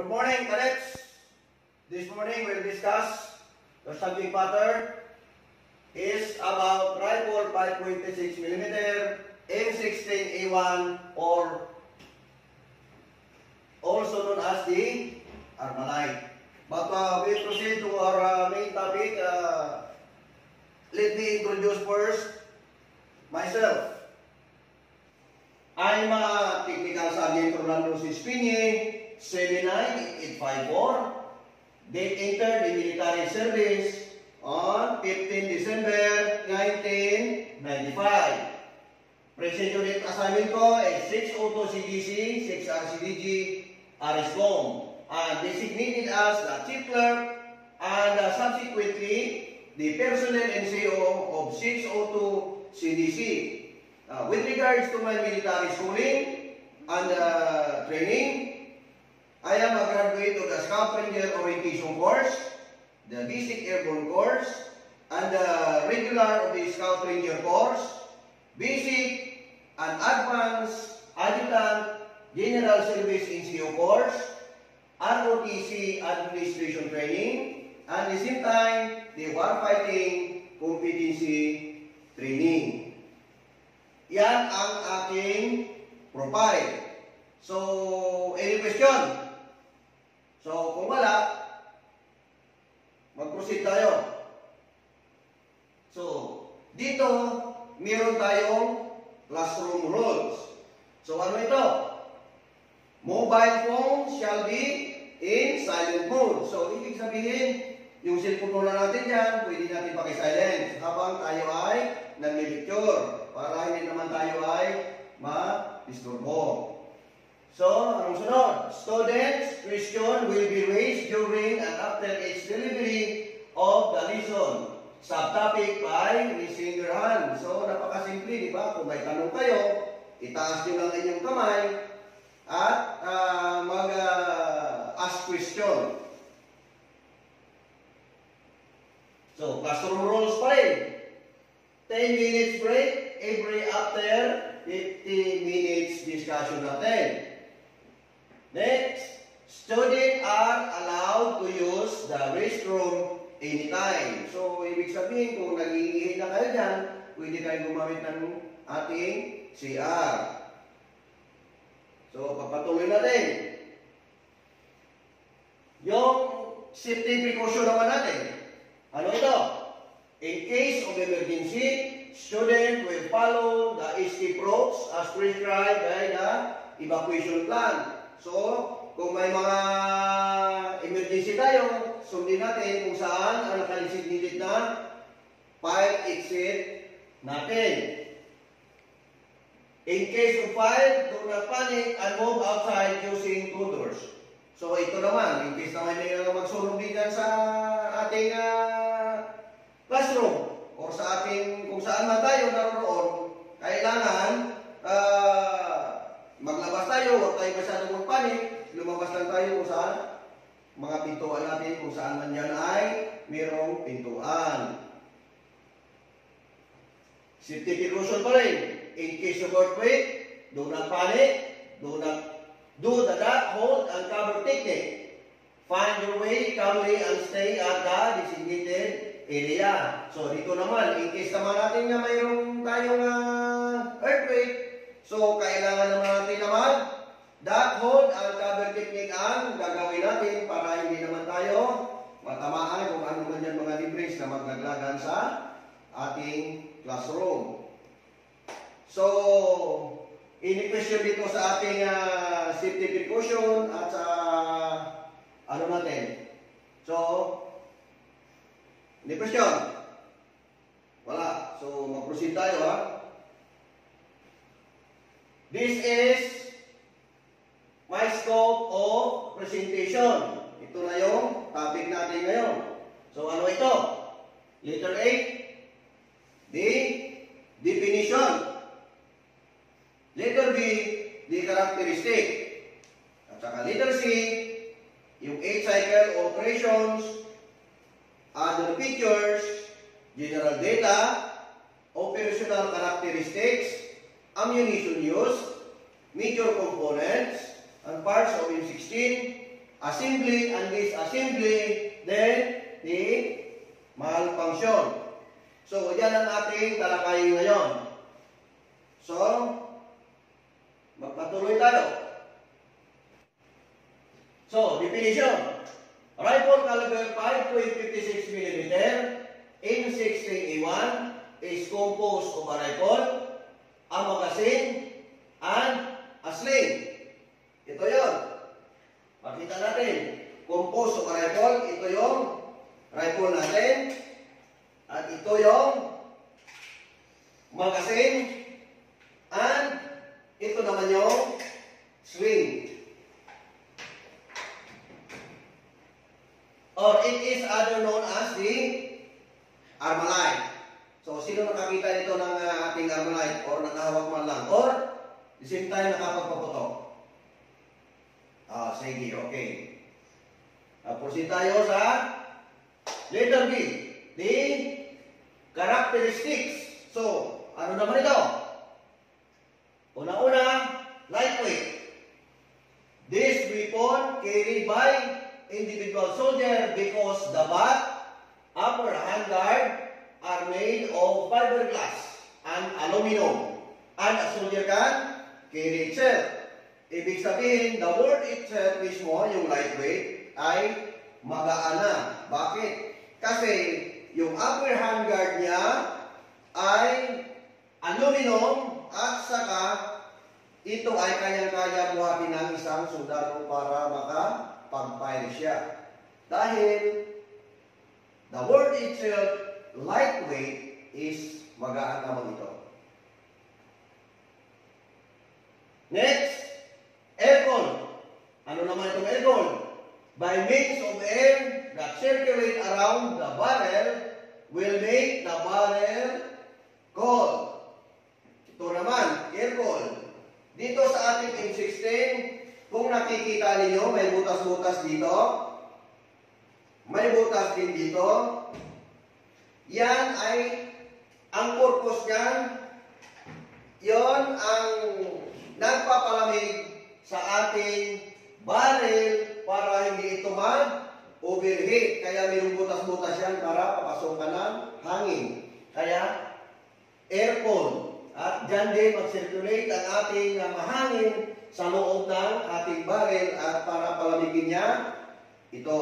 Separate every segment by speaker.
Speaker 1: Good morning, cadets. This morning we'll discuss the subject matter is about rifle 5.26mm M16A1 or also known as the Armalite. But we proceed to our main topic. Let me introduce first myself. I'm a Technical Sergeant Rolando Cispini, 79854. Date entered in military service on 15 December 1995. Present unit assignment ko is 602 CDC, 6 RCDG, ARISCOM, and designated as the chief clerk and subsequently the personnel NCO of 602 CDC. With regards to my military schooling and training, I am a graduate of the Scout Ranger Orientation Course, the Basic Airborne Course, and the regular of the Scout Ranger Course, Basic and Advanced Adjutant General Service NCO Course, ROTC Administration Training, and at the same time, the Warfighting Competency Training. Yan ang aking profile. So, any question? So, kung wala, mag-proceed tayo. So, dito, meron tayong classroom rules. So, ano ito? Mobile phone shall be in silent mode. So, ibig sabihin, yung cellphone muna natin yan, pwede natin paki-silent habang tayo ay nag-lecture para hindi naman tayo ay ma-disturbo. So, anong sunod? Students' question will be raised during and after each delivery of the lesson. Subtopic by raising your hand. So, napakasimple, di ba? Kung may tanong kayo, itaas nyo lang inyong kamay at mag-ask question. So, classroom rules pa rin. 10 minutes break every after 50 minutes discussion natin. Next, students are allowed to use the restroom anytime. So, ibig sabihin, kung nag-iihi na kayo dyan, pwede kayo gumamit ng ating CR. So, papatuloy natin. Yung safety precaution naman natin. Ano ito? In case of emergency, student will follow the escape routes as prescribed by the evacuation plan. So, kung may mga emergency tayo, sundin natin kung saan ang nakalisignilit na fire exit natin. In case of fire, do not panic and move outside using two doors. So, ito naman, in case na may magsulong din sa ating classroom or sa ating kung saan man tayo naroon, kailangan maglabas tayo, huwag tayo masyadong magpanik, lumabas lang tayo kung saan mga pintuan natin, kung saan man yan ay mayroong pintuan. Safety precaution pa rin. In case of earthquake, do not panic, do the duck, hold, and cover technique. Find your way calmly and stay at the designated area. So, dito naman, in case naman natin na mayroong tayong earthquake, so, kailangan naman natin naman duck, hold, and cover technique ang gagawin natin para hindi naman tayo matamaan kung ano man yan mga debris na maglaglagan sa ating classroom. So, any question dito sa ating safety precaution at sa ano natin? So, any question? Wala. So, mag-proceed tayo ha. This is my scope of presentation. Ito na yung topic natin ngayon. So, ano ito? Letter A, the definition. Letter B, the characteristic. At saka letter C, yung 8-cycle operations, other features, general data, operational characteristics, ammunition use, major components, and parts of M16, assembly and disassembly, then the malfunction. So, yan ang ating talakayin ngayon. So, magpatuloy tayo. So, definition. Rifle caliber 5.56 mm M16A1 is composed of a rifle, a magazine, and a sling. Ito yun. Pakita natin. Composed of a rifle, ito yung rifle natin. At ito yung magazine. And ito naman yung sling. Or it is other known as the Armalite. So, sino nakakita nito ng ating Armalite? Or nakahawak man lang? Or, the same time nakapagpaputok? Sige, okay. Proceed tayo sa letter B. The characteristics. So, ano naman ito? Una-una, lightweight. This weapon carried by individual soldier because the butt, upper handguard are made of fiberglass and aluminum, and a soldier can carry itself. Ibig sabihin, the word itself mismo, yung lightweight, ay magaan na. Bakit? Kasi yung upper handguard niya ay aluminum at saka ito ay kayang-kaya buhatin ng isang sundalo para makapag-fire siya. Dahil the word itself, lightweight, is magaan naman ito. Next, aircon. Ano naman itong aircon? By means of air that circulate around the barrel will make the barrel cold. Ito naman, aircon. Dito sa ating M16, kung nakikita ninyo, may butas-butas dito. May butas din dito. Yan ay, ang purpose niyan, yon ang nagpapalamig sa ating barrel para hindi ito mag-overheat. Kaya mayroong butas-butas yan para papasokan ng hangin. Kaya, aircon. At dyan din mag-circulate ang ating mahangin sa loob ng ating barrel at para palamigin niya ito.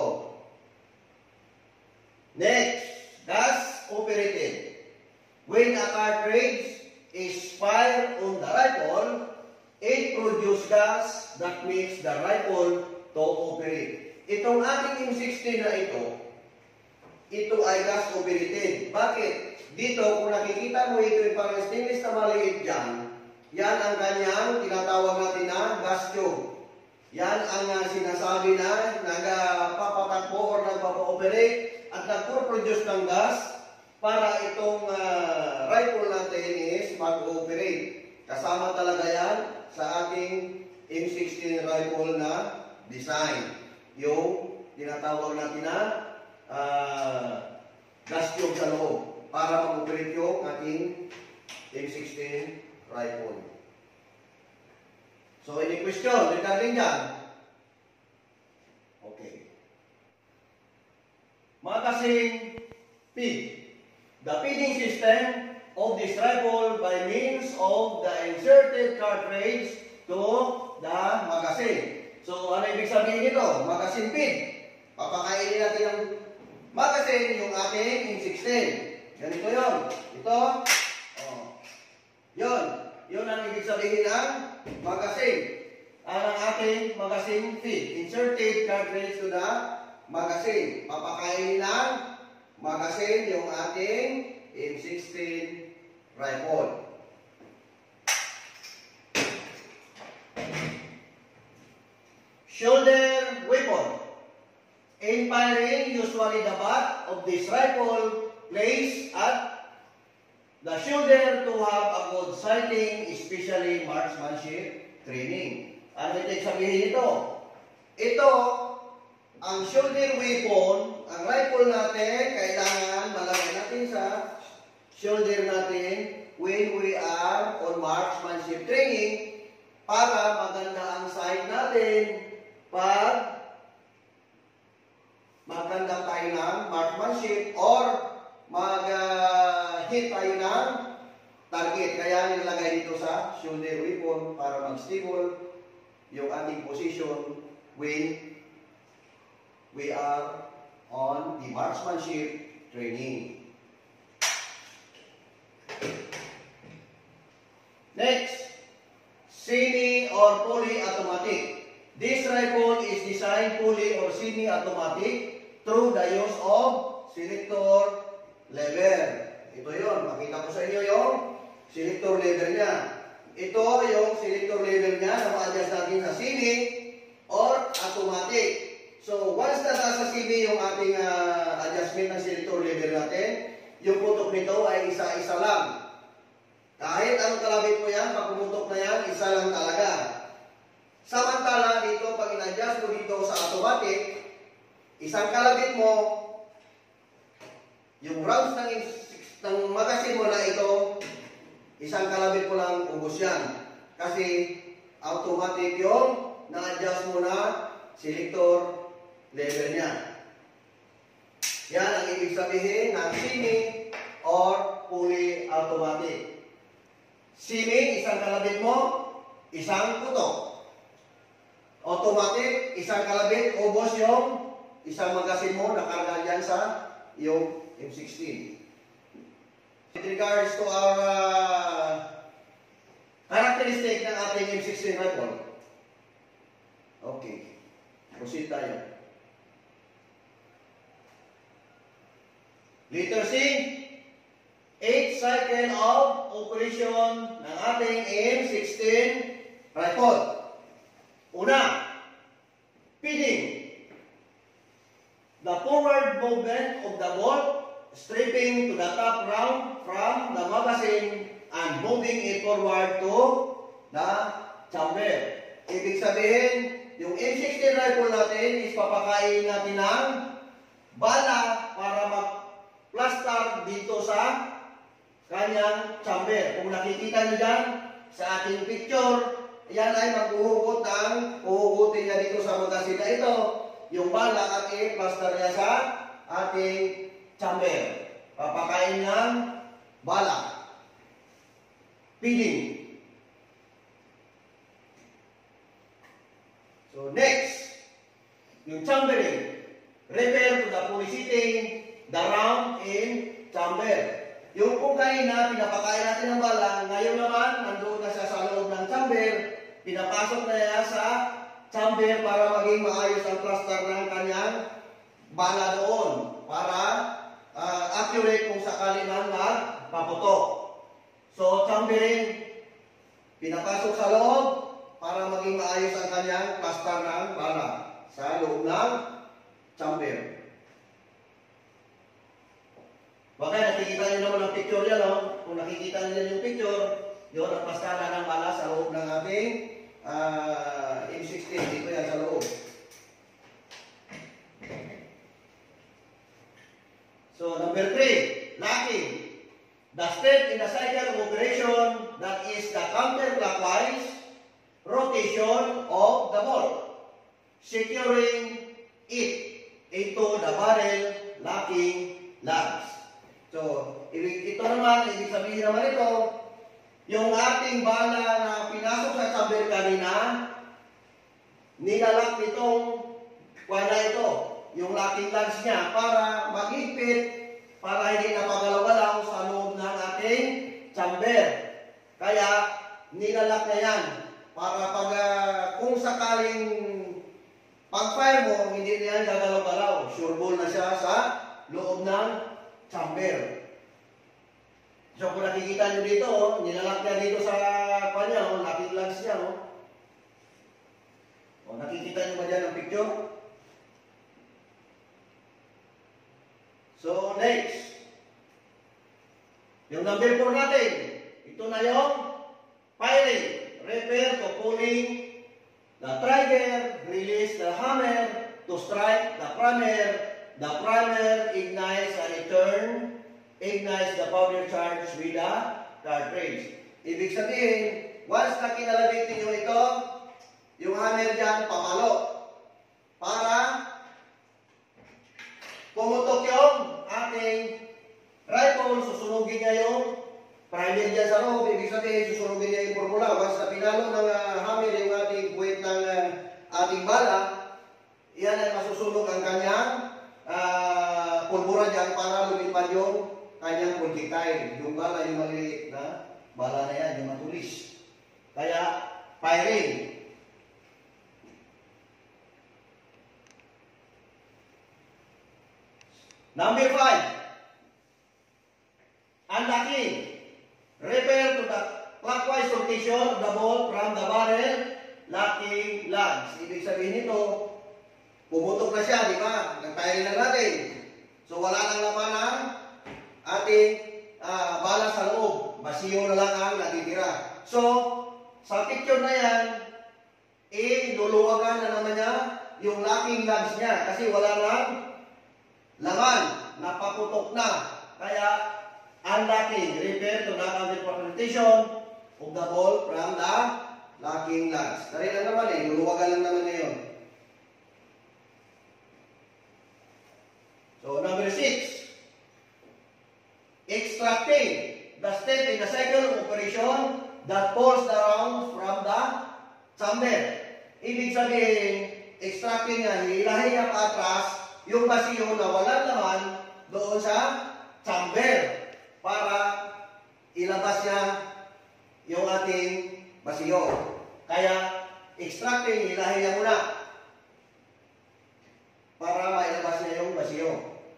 Speaker 1: Next, gas operated. When a cartridge is fired on the rifle, it produces gas that makes the rifle to operate. Itong ating M16 na ito ay gas operated. Bakit? Dito, kung nakikita mo ito yung parang stainless na maliit dyan, yan ang kanyang tinatawag natin na gas tube. Yan ang sinasabi na nagpapatakbo or nagpapa-operate at nagpo-produce ng gas para itong rifle natin is mag-operate. Kasama talaga yan sa ating M16 rifle na design. Yung tinatawag natin na gas tube sa loob para mag-operate yung ating M16 rifle. So, any question regarding that? Okay. Magazine feed. The feeding system of this rifle by means of the inserted cartridge to the magazine. So, ano ibig sabihin nito? Magazine feed. Papakainin natin yung magazine, yung ating M16. Ganito yun. Ito. Oh. Yun. Yun ang ibig sabihin ng magazine. Ang ating magazine feed. Inserted cartridge to the magazine. Papakainin ng magazine yung ating M16 rifle. Shoulder weapon. In firing, usually the butt of this rifle placed at the shoulder to have a good sighting, especially marksmanship training. Ano ito sabihin ito? Ito, ang shoulder weapon, ang rifle natin, kailangan malagay natin sa shoulder natin when we are on marksmanship training para maganda ang sight natin pag mag-conduct tayo ng marksmanship or mag-hit tayo ng target. Kaya nilalagay dito sa shoulder weapon para mag-stable yung ating position when we are on the marksmanship training. Next, semi or fully automatic. This rifle is designed fully or semi-automatic through the use of selector lever. Ito yun. Makita ko sa inyo yung selector lever niya. Ito yung selector lever niya na ma-adjust natin sa semi or automatic. So, once na nasa semi yung ating adjustment ng selector lever natin, yung putok nito ay isa-isa lang. Kahit anong kalabit mo yan, pag pumutok na yan, isa lang talaga. Samantala, dito, pag in-adjust mo dito sa automatic, isang kalabit mo, yung rounds ng magazine mo na ito, isang kalabit mo lang ubos yan. Kasi automatic yung na-adjust mo na selector lever niya. Yan ang ibig sabihin ng semi or fully automatic. Semi, isang kalabit mo, isang putok. Automatic, isang kalabit, ubos yung isang magasin mo, nakarga dyan sa yung M16. With regards to our characteristic ng ating M16 rifle. Okay. Proceed tayo. Letter C, 8 cycle of operation ng ating M16 rifle. Una, feeding. The forward movement of the bolt, stripping to the top round from the magazine and moving it forward to the chamber. Ibig sabihin, yung M16 rifle natin is papakain natin ng bala para mag-plaster dito sa kanyang chamber. Kung nakikita nyo dyan sa ating picture, yan ay uhugutin niya dito sa magazine na ito, yung bala at i-plaster niya sa ating chamber. Papakain ng bala. Feeding. So next, yung chambering. Refer to the soliciting the round in chamber. Yung kung kanina, pinapakain natin ng bala, ngayon naman, nandoon na siya sa loob ng chamber, pinapasok na niya sa chamber para maging maayos ang plaster ng kanyang bala doon, para accurate kung sakali man magpaputok. So, chambering, pinapasok sa loob para maging maayos ang kanyang plaster ng bala sa loob ng chamber. Baka nakikita nyo naman ang picture yan, no? Kung nakikita nyo yung picture, yun ang plastaran ng bala sa loob ng ating M16. Dito yan sa loob. So, number 3, locking. The step in the cycle of operation that is the counterclockwise rotation of the bolt, securing it into the barrel locking lugs. So, ito naman, ibig sabihin naman ito, yung ating bala na pinasok sa chamber kanina, nilalak nitong wala ito, yung locking lugs niya, para mag-higpit, para hindi na magalaw-galaw sa loob ng ating chamber. Kaya, nilalak na yan, para pag, kung sakaling pag-fire mo, hindi na yan gagalaw-galaw. Sure ball na siya sa loob ng chamber. So, kung nakikita nyo dito, nilalak niya dito sa kanya, locking lugs niya. Nakikita nyo ba dyan ang picture? So, next. Yung number 4 natin, ito na yung firing. Refer to pulling the trigger, release the hammer to strike the primer. The primer ignites and return, ignites the powder charge with the cartridge. Ibig sabihin, once na kinalabit ninyo ito, yung hammer dyan, papalo. Para sabihin, susunugin niya yung formula. Once na pinalo ng hammer yung ating puwet ng ating bala, yan ay masusunog ang kanyang pulbura dyan para lumipad yung kanyang projectile. Yung bala, yung maliliit na bala na yan, yung matulis. Kaya, firing. Number 5, unlocking. Refer to the clockwise rotation of the ball from the barrel, locking lugs. Ibig sabihin nito, pumutok na siya, di ba? Nag-firing na natin. So, wala nang laman ng ating bala sa loob. Basiyo na lang ang natitira. So, sa picture na yan, luluwagan na naman niya yung locking lugs niya kasi wala nang laman, napaputok na. Kaya, unlocking, refer to the rotation of the ball from the locking lugs. Dari lang naman luluwagan lang naman na yun. So, number 6, extracting the step in the cycle of operation that pulls the round from the chamber. Ibig sabihin, extracting niya, hilahin niya patras yung basiyo na walang laman doon sa chamber para ilabas niya yung ating basiyo. Kaya, extracting, hilahin niya muna para mailabas niya yung basiyo.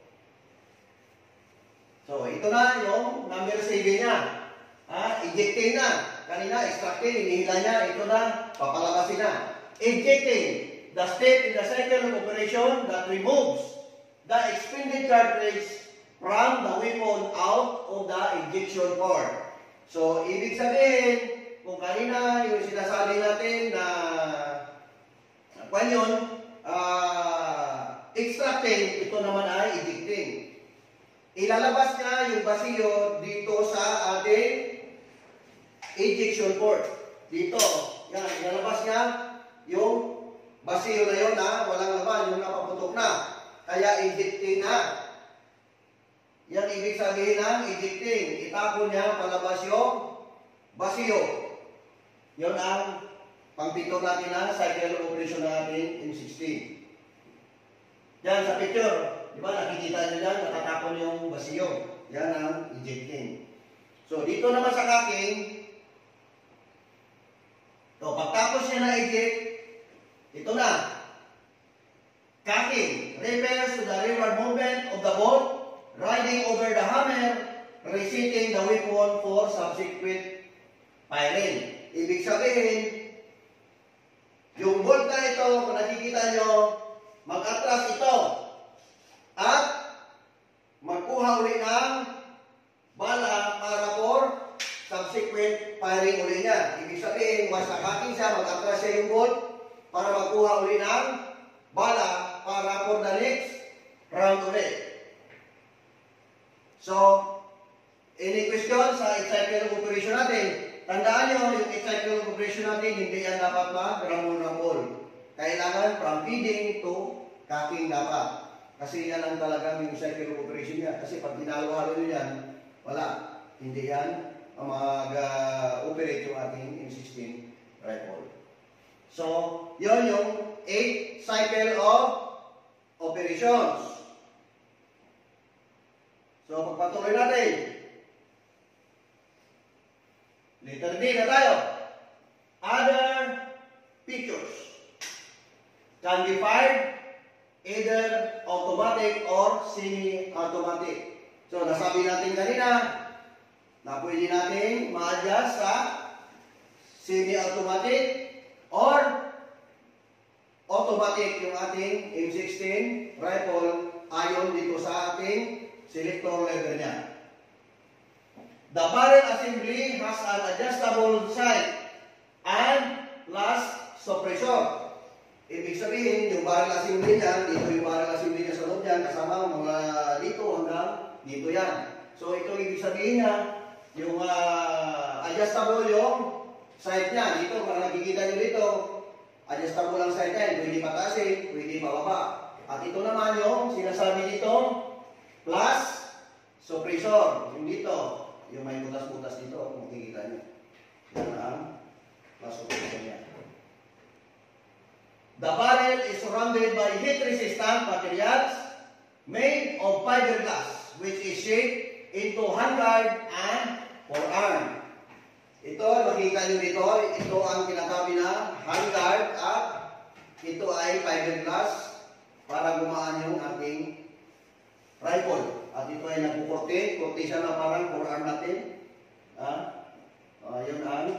Speaker 1: So, ito na yung number 7 niya. Ejecting na. Kanina, extracting, inihila niya. Ito na, papalabasin na. Ejecting, the step in the cycle of operation that removes the expended cartridge from the weapon out of the ejection port. So, ibig sabihin, kung kanina yung sinasabi natin na extracting, ito naman ay ejecting. Ilalabas niya yung basiyo dito sa ating ejection port. Dito, yan, ilalabas niya yung basiyo na yun na walang laman, yung napaputok na. Kaya ejecting na. Yan ibig sabihin ng ejecting. Itapon niya palabas yung basiyo. Yun ang pangpito natin na cycle operation natin M16. Yan sa picture. Diba, nakikita nyo dyan, natatapon yung basiyo. Yan ang ejecting. So, dito naman sa cocking, pagtapos niya na eject, ito na. Cocking refers to the rearward movement of the ball riding over the hammer, resetting the weapon for subsequent firing. Ibig sabihin, yung bolt na ito, kung nakikita nyo, mag-atras ito. At magkuha uli ng bala para for subsequent firing uli niya. Ibig sabihin, once nakaking siya, mag-atras siya yung bolt para magkuha uli ng bala para for the next round ulit. So, any question sa cycle operation natin? Tandaan nyo, yung cycle operation natin, hindi yan dapat mag-rumble. Kailangan from feeding to cocking dapat. Kasi yan ang talagang yung cycle operation niya. Kasi pag ginalo-halo nyo yan, wala. Hindi yan mag-operate yung ating M16 rifle. So, yun yung 8 cycle of operations. So, pagpatuloy natin. Letter D na tayo. Other pictures can be fired either automatic or semi-automatic. So, nasabi natin kanina na pwede natin ma-adjust sa semi-automatic or automatic yung ating M16 rifle ayon dito sa ating selector lever niya. The barrel assembly has an adjustable sight and plus suppressor. Ibig sabihin, yung barrel assembly niya, dito yung barrel assembly niya sa loob niyan, kasama mga dito hanggang dito yan. So, ito ibig sabihin niya, yung adjustable yung sight niya. Dito, kung nakikita nyo dito, adjustable ang sight niya. Pwede pataasin, pwede pababa. At ito naman yung sinasabi dito, plus suppressor. Yung dito, yung may butas-butas dito, kung makikita nyo. Yan ang masusunod niya. The barrel is surrounded by heat-resistant materials made of fiberglass, which is shaped into handguard and forearm. Ito, makita nyo dito, ito ang kinakabi na handguard at ito ay fiberglass para gumaan yung ating rifle. At ito ay nagpukurti, kurti siya na parang forearm natin. Yun ang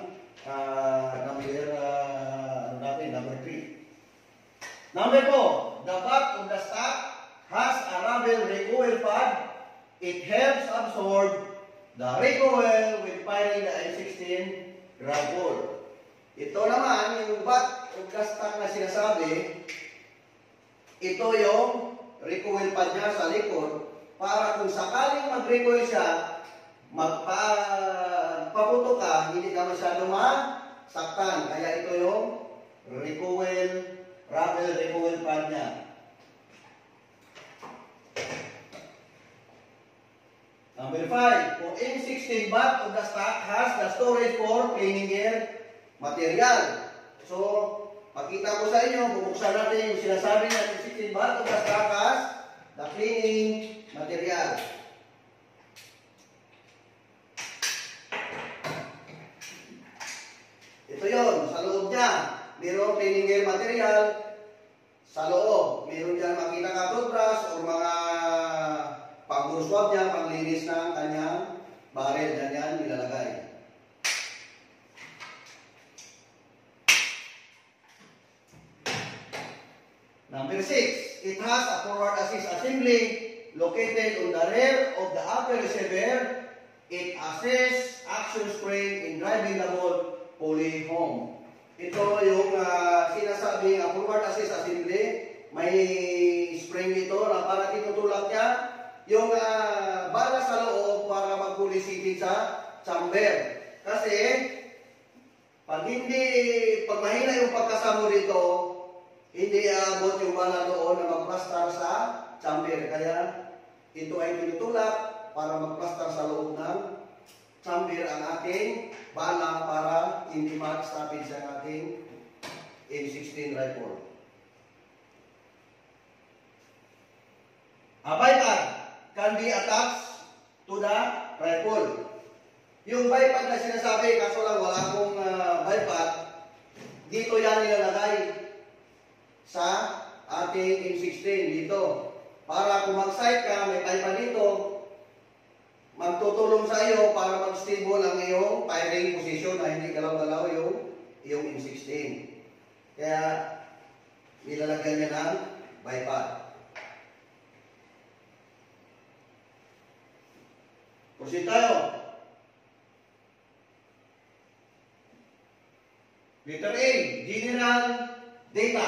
Speaker 1: number 3. Number 4, the back of the stock has a rubber recoil pad. It helps absorb the recoil when firing the M16 rifle. Ito naman, yung back of the stock na sinasabi, ito yung recoil pad niya sa likod para kung sakaling mag-recoil siya, magpaputo ka, hindi ka masyado masaktan. Kaya ito yung rubber recoil pad niya. Number 5, for M16 back of the stock has the storage for cleaning gear material. So, pakita ko sa inyo, bubuksan natin yung sinasabi na M16 back of the stock has the cleaning material. Ito yun, sa loob niya, mayroong cleaning gear material. Sa loob, mayroon dyan makita ka toothbrush o mga pang-swab niya, panglinis ng kanyang barrel. Dyan yan nilalagay. Number 6, it has a forward assist assembly located on the rear of the upper receiver. It assists action spring in driving the ball fully home. Ito yung sinasabing forward assist assembly. May spring dito na para tinutulak niya yung bala sa loob para mag-pulisitin sa chamber. Kasi pag mahina yung pagkasamo dito, hindi aabot yung bala doon na magplastar sa chamber. Kaya ito ay tinutulak para magplastar sa loob ng chamber ang ating bala para hindi mag-stoppage sa ating M16 rifle. A bipod can be attached to the rifle. Yung bipod na sinasabi, kaso lang wala akong bipod, dito yan nilalagay sa ating M16 dito. Para kung mag-sight ka, may bipod dito, magtutulong sa iyo para mag-stable ang iyong firing position na hindi galaw-galaw yung M16. Kaya nilalagyan niya ng bipod. Proceed tayo. Letter A, general data.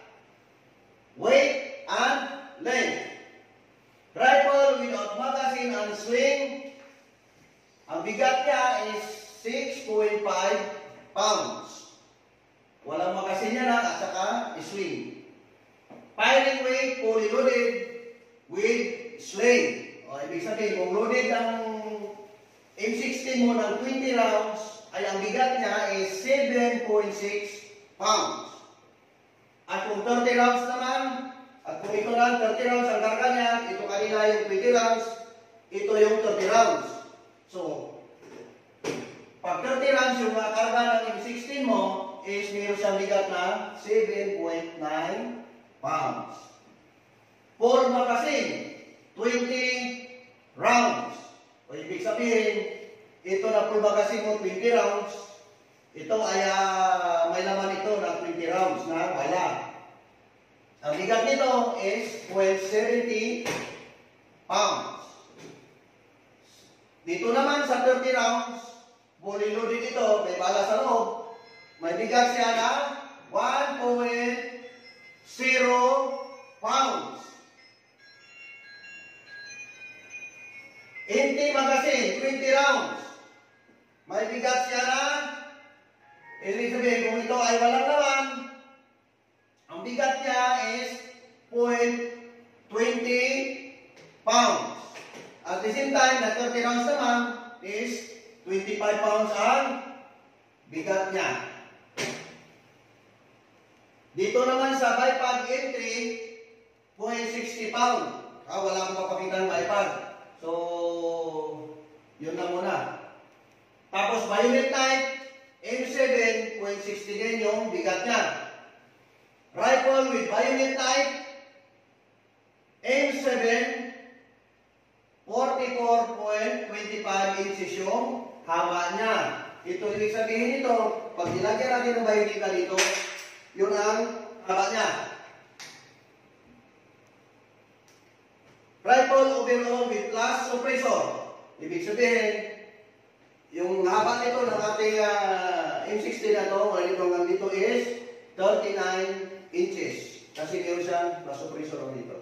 Speaker 1: Weight and length. Rifle without magazine and sling. Ang bigat niya is 6.5 pounds. Walang magazine niya na at saka swing. Firing weight, fully loaded with sling. O, ibig sabihin, kung loaded ang M16 mo ng 20 rounds, ay ang bigat niya is 7.6 pounds. At kung 30 rounds naman, at kung ito lang 30 rounds ang karga niya, ito kanina yung 20 rounds, ito yung 30 rounds. So, pag 30 rounds yung karga ng M16 mo, is mayroon siyang bigat na 7.9 pounds. For magazine, 20 rounds. O ibig sabihin, ito na full magazine mo, 20 rounds. Ito ay may laman ito ng 20 rounds na bala. Ang bigat nito is 1270 pounds. Dito naman sa 30 rounds, fully loaded ito, may bala sa loob. May bigat siya na 1.0 pounds. Empty magazine, 20 rounds. May bigat siya na, ibig sabihin, kung ito ay walang laman, ang bigat niya is 0.20 pounds. At the same time, the 30 rounds naman is 25 pounds ang bigat niya. Dito naman sa bipod entry, 0.60 pound. Wala akong papakita ng bipod. So, yun na muna. Tapos bayonet type, M7, 0.60 din yung bigat niya. Rifle with bayonet type, M7, 44.25 inches yung haba niya. Ito ibig sabihin nito, pag nilagyan natin ng bayonet dito, yun ang haba niya. Rifle overall with plus suppressor. Ibig sabihin, yung haba nito ng ating M16 na ito, hanggang dito is 39 inches. Kasi meron siyang plus suppressor dito.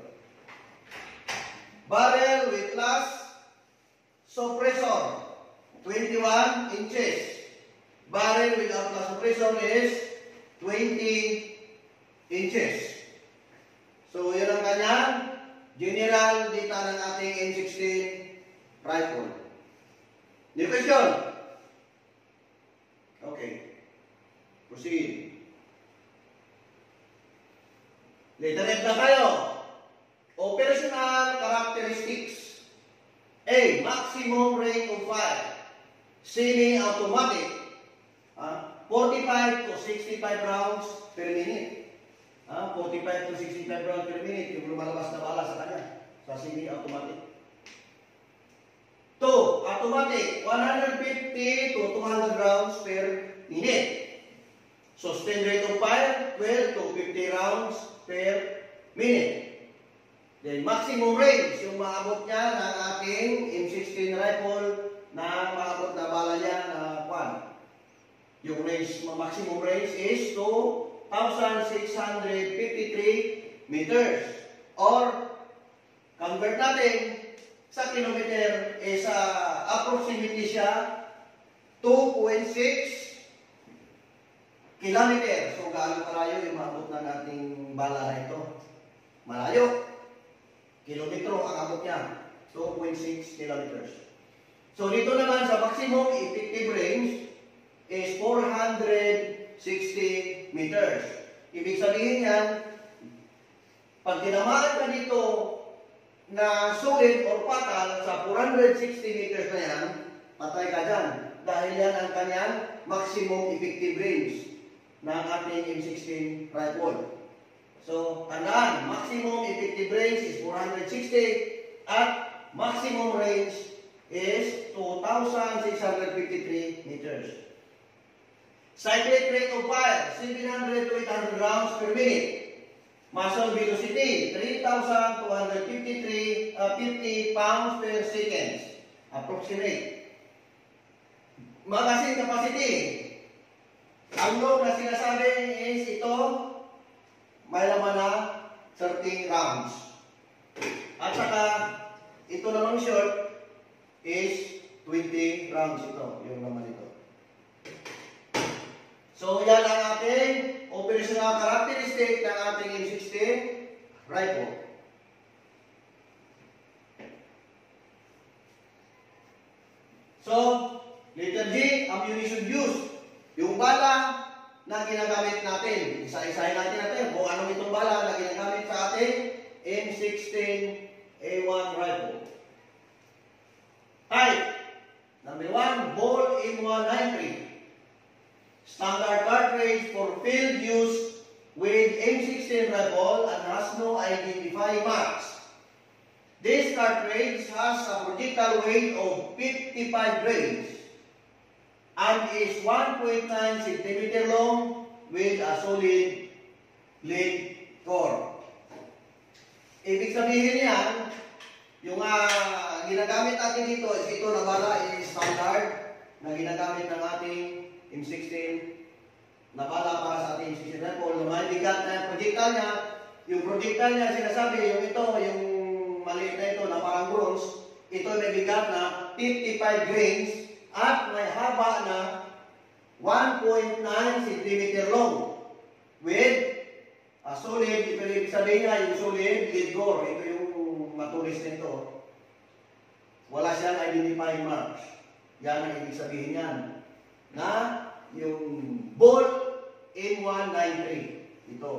Speaker 1: Barrel with plus suppressor, 21 inches. Barrel without plus suppressor is 20 inches. So, yun ang kanyang general data ng ating M16 rifle. New question? Okay. Proceed. Letter F na tayo. Operational characteristics. A. Maximum rate of fire. Semi-automatic. 45 to 65 rounds per minute. 45 to 65 rounds per minute yung lumalabas na bala sa kanya. Sa semi-automatic. 2. Automatic. 150 to 200 rounds per minute. Sustained rate of fire, 12 to 50 rounds per minute. Then maximum range, yung maabot niya ng ating M16 rifle na maabot na bala niya na yung range, maximum range is 2,653 meters. Or, convert natin sa kilometer, approximately siya 2.6 kilometer. So, gaano kalayo yung maabot na nating bala na ito? Malayo. Kilometro ang abot niya. 2.6 kilometers. So, dito naman sa maximum effective range is 460 meters. Ibig sabihin yan, pag tinamaan ka dito na solid or fatal sa 460 meters na yan, patay ka dyan. Dahil yan ang kanyang maximum effective range ng ating M16 rifle. So, tandaan, maximum effective range is 460 at maximum range is 2,653 meters. Cyclic rate of fire, 700 to 800 rounds per minute. Muzzle velocity, 3,250 pounds per second. Approximate. Magazine capacity. Ang load na sinasabi is ito, may laman na 30 rounds. At saka, ito namang short is 20 rounds ito, yung laman ito. So, yan ang ating operational characteristic ng ating M16 rifle. So, letter G, ammunition use. Yung bala na ginagamit natin. Isa-isahin natin kung anong itong bala na ginagamit sa ating M16A1 rifle. Type. Number 1, ball M193. Standard cartridge for field use with M16 rifle and has no identifying marks. This cartridge has a projectile weight of 55 grains and is 1.9 cm long with a solid lead core. Ibig sabihin yan, yung ginagamit natin dito is ito na bala is standard na ginagamit ng ating M16 na bala para sa ating M16 rifle. May bigat na projectile niya. Yung projectile niya, sinasabi, yung ito, yung maliit na ito na parang bronze, ito may bigat na 55 grains at may haba na 1.9 cm long with a solid, ito yung sabihin niya, yung solid lead core. Ito yung matulis nito. Wala siyang identifying marks. Yan ang ibig sabihin yan. Na yung ball M193. Ito.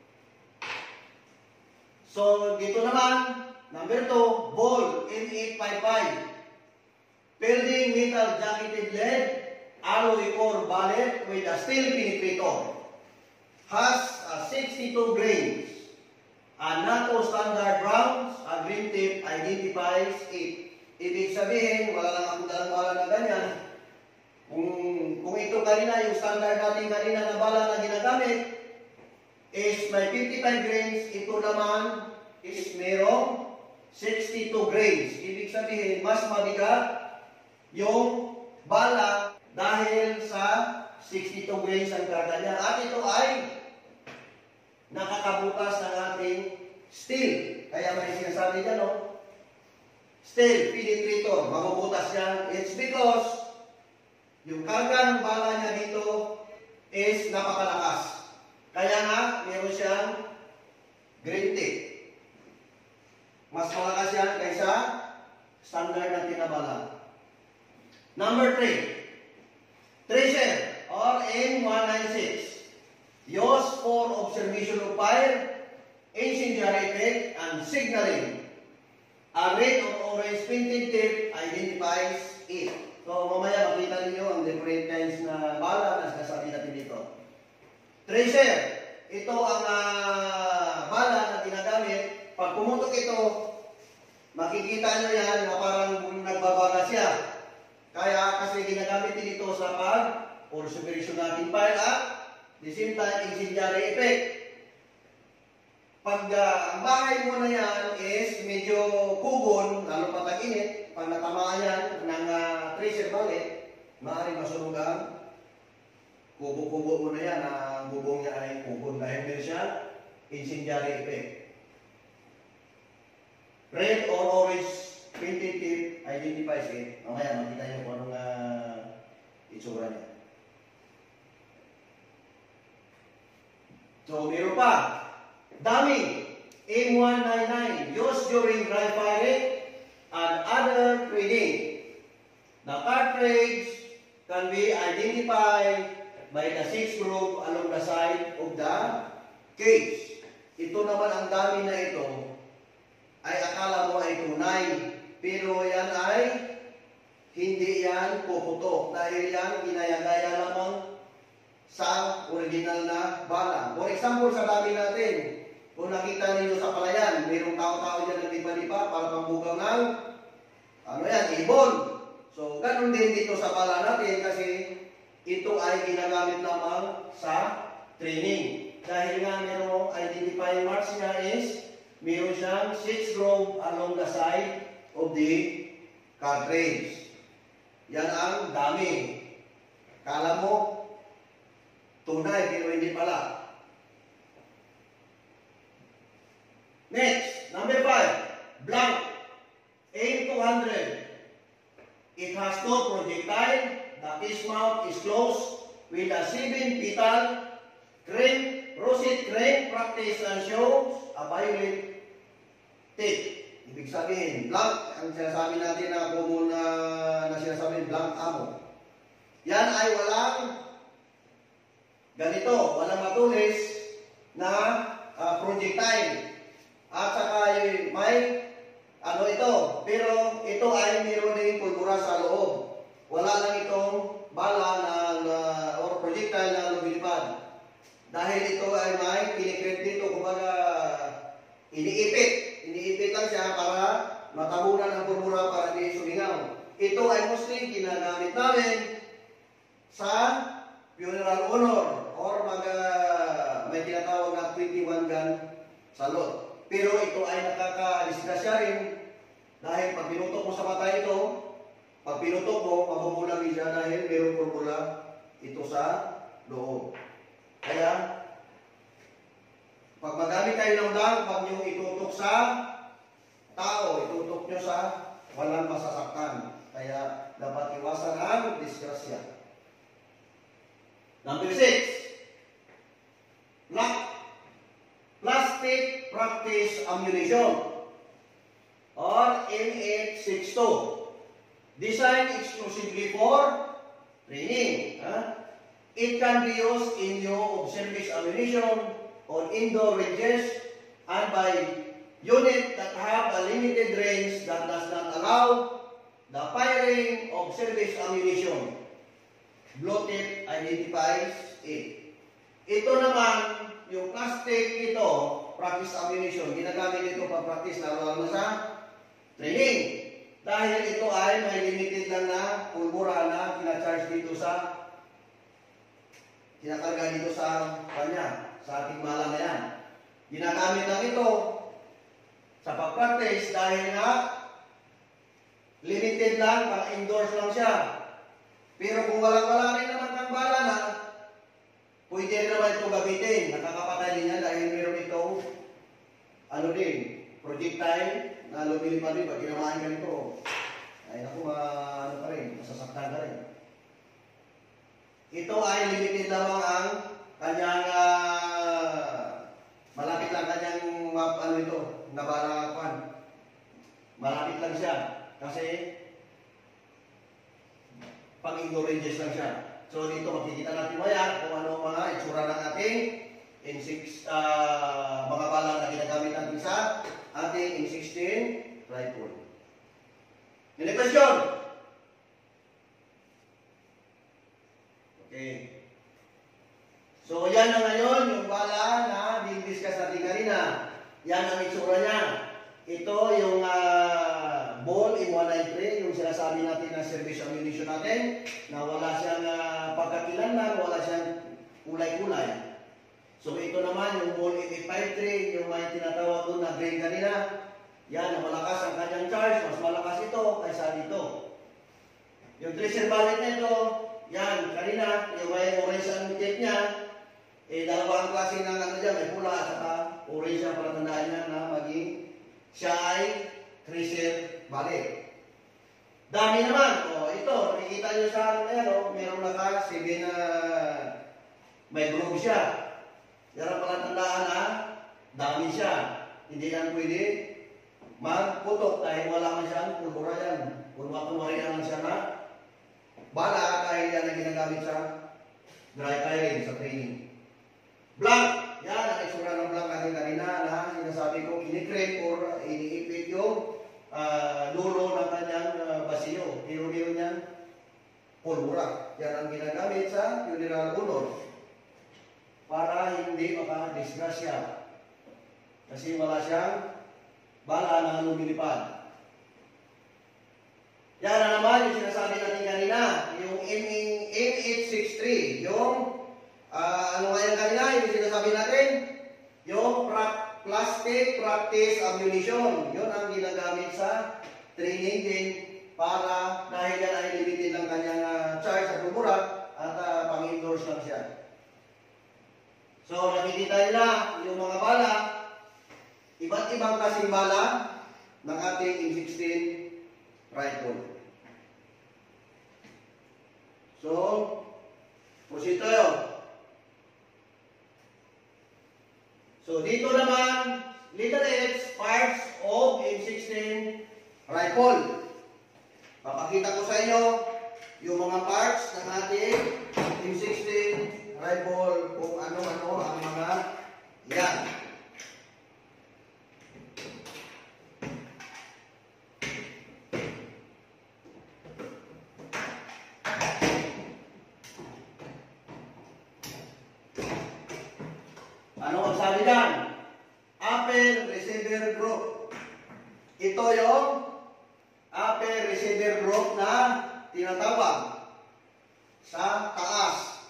Speaker 1: So, dito naman, number 2, ball M855. Building metal jacketed lead, alloy core ballet with a steel penetrator. Has 62 grains. A NATO standard rounds, a green tip identifies it. Ibig sabihin, wala lang akong dalang bala na ganyan. Kung ito kanina, yung standard natin kanina na bala na ginagamit, is may 55 grains, ito naman is merong 62 grains. Ibig sabihin, mas mabigat yung bala dahil sa 62 grains ang karga niya. At ito ay nakakabutas ng ating steel. Kaya may sinasabi dyan, no? Steel penetrator, mabubutas yan. It's because yung karga ng bala niya dito is napakalakas. Kaya nga, meron siyang green tip. Mas malakas yan kaysa standard na tinabala. Number 3, tracer or M196. Used for observation of fire, incendiary effect, and signaling. A red or orange painted tip identifies it. So, mamaya makita ninyo ang different kinds na bala na sinasabi natin dito. Tracer, ito ang bala na ginagamit. Pag pumutok ito, makikita nyo yan na parang nagbabaga siya. Kaya kasi ginagamit din ito sa pag-observation natin fire at the same time, incendiary effect. Pag ang bahay mo na yan is medyo kugon, lalo pa tag-init, pag natamaan yan ng tracer ballet, maaaring masunog ang kubo-kubo mo na yan, ang bubong niya ay kugon dahil meron siya incendiary effect. Red or orange painted tip identifies it. Mamaya makita niyo kung anong itsura niya. So, meron pa. Dami. M199 used during dry firing and other training. The cartridge can be identified by the 6 groove along the side of the cage. Ito naman ang dami na ito ay akala mo ay tunay. Pero yan ay hindi yan puputok dahil yan ginaya-gaya lamang sa original na bala. For example, sa dami natin, kung nakita ninyo sa palayan, mayroong tao-tao dyan naglipa-lipa para pambugaw ng ibon. So, ganun din dito sa bala natin kasi ito ay ginagamit lamang sa training. Dahil nga mayroong identifying marks niya is mayroon siyang 6 groove along the side of the cartridge. Yan ang dami. Kala mo, tunay, pero hindi pala. Next, number 5, blank, A200. It has no projectile. The case mount is closed with a 7-petal rosette crank. Practice and shows a violet tip. Ibig sabihin, blank, ang sinasabi natin na common na sinasabi, blank ammo. Yan ay walang ganito, walang matulis na projectile. At saka may ito, pero ito ay mayroon din pulbura sa loob. Wala lang itong bala or projectile na lumilipad. Dahil ito ay may pinikrip dito, kumbaga iniipit lang siya para matabunan ang pulbura para hindi sumingaw. Ito ay mostly ginagamit namin sa funeral honor or may tinatawag na 21 gun salute. Pero ito ay nakakadisgrasya rin dahil pag pinutok mo sa mata ito, pag pinutok mo, mabubulang siya dahil mayroong pulbula ito sa loob. Kaya, pag magamit kayo ng blank, pag nyo itutok sa tao, itutok nyo sa walang masasaktan. Kaya, dapat iwasan ang disgrasya. Number 6, plastic practice ammunition or M862. Designed exclusively for training. It can be used in lieu of service ammunition on indoor ranges and by units that have a limited range that does not allow the firing of service ammunition. Blue tip identifies it. Ito naman, yung plastic ito, practice ammunition, ginagamit ito pang practice lalo na sa training. Dahil ito ay may limited lang na pulbura na kinacharge dito sa kinakarga dito sa kanya, sa ating bala na yan. Ginagamit lang ito sa pag-practice dahil nga limited lang, pang-indoors lang siya. Pero kung wala rin naman kang bala na, pwede rin naman ito gamitin. Nakakapatay din yan dahil meron itong projectile na lumilipad rin. Pag ginamaan ka nito, ay naku, masasaktan ka rin. Ito ay limited lamang ang kanyang malapit lang kanyang nabalakan. Malapit lang siya kasi pang-indoor ranges lang siya. So dito makikita natin maya kung ano mga itsura ng ating M6 mga bala na ginagamit natin sa ating M16 rifle. Any question? Okay. So, yan na ngayon yung bala na discuss natin kanina. Yan ang itsura niya. Ito yung ball M193, yung sinasabi natin na service ammunition natin, na wala siyang pagkakilanlan, wala siyang kulay-kulay. So, ito naman yung ball M853, yung may tinatawag doon na green kanina. Yan, na malakas ang kanyang charge, mas malakas ito kaysa dito. Yung tracer bullet na ito, yan, kanina, yung may orange ang tip niya, dalawang klase ng dyan, may pula at saka orange ang palatandaan niya na maging siya ay tracer bullet. Dami naman, ito, nakikita nyo sa merong naka 7 na may groove siya. Yan ang palatandaan na dami siya. Hindi yan pwede magputok dahil wala man siyang pulbura yan. Kunwari lang siya na bala dahil yan ang ginagamit sa dry firing, sa training. Blank, yan ang itsura ng blank natin kanina na sinasabi ko, inikrip or iniipit yung dulo ng kanyang basiyo. Pero meron yan pulbura. Yan ang ginagamit sa funeral honor para hindi maka-disgrasya. Kasi wala siyang bala na lumilipad. Yan na naman yung sinasabi natin kanina, yung M863, yung ano nga yan kanina, yung sinasabi natin, yung plastic practice ammunition. Yun ang ginagamit sa training din para dahil yan ay limited lang kanyang charge sa pulbura at pang-indoors lang siya. So nakikita nila yung mga bala, iba't ibang kasing bala ng ating M16 rifle. So, proceed tayo. So, dito naman, little X, parts of M16 rifle. Papakita ko sa inyo yung mga parts ng ating M16 rifle kung ano-ano ang mga yan. Ano ang sabi dyan? Upper receiver group. Ito yung upper receiver group na tinatawag sa taas.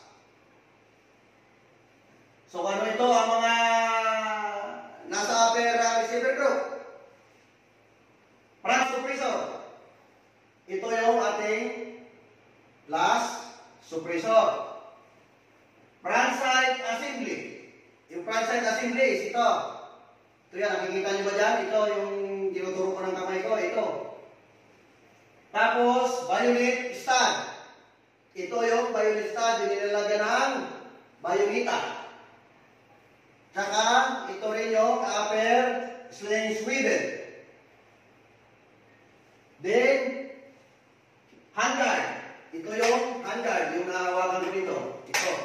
Speaker 1: So ano ito ang mga nasa upper receiver group? Front suppressor. Ito yung ating last suppressor. Front side assembly. Yung front side assembly is ito. Ito yan, nakikita nyo ba dyan? Ito yung tinuturo ko ng kamay ko. Ito. Tapos, bayonet stand. Ito yung bayonet stand. Yung nilalagyan ng bayoneta. Tsaka, ito rin yung upper sling swivel. Then, handguard. Ito yung handguard. Yung nahawakan ko dito. Ito.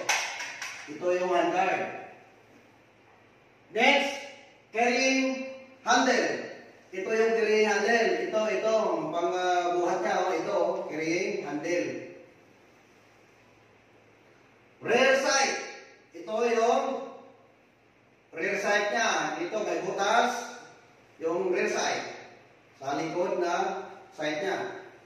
Speaker 1: handle. Ito yung carrying handle. Ito, pang-buhat niya. Ito, carrying handle. Rear sight. Ito yung rear sight niya. Ito, may butas. Yung rear sight. Sa likod na sight niya.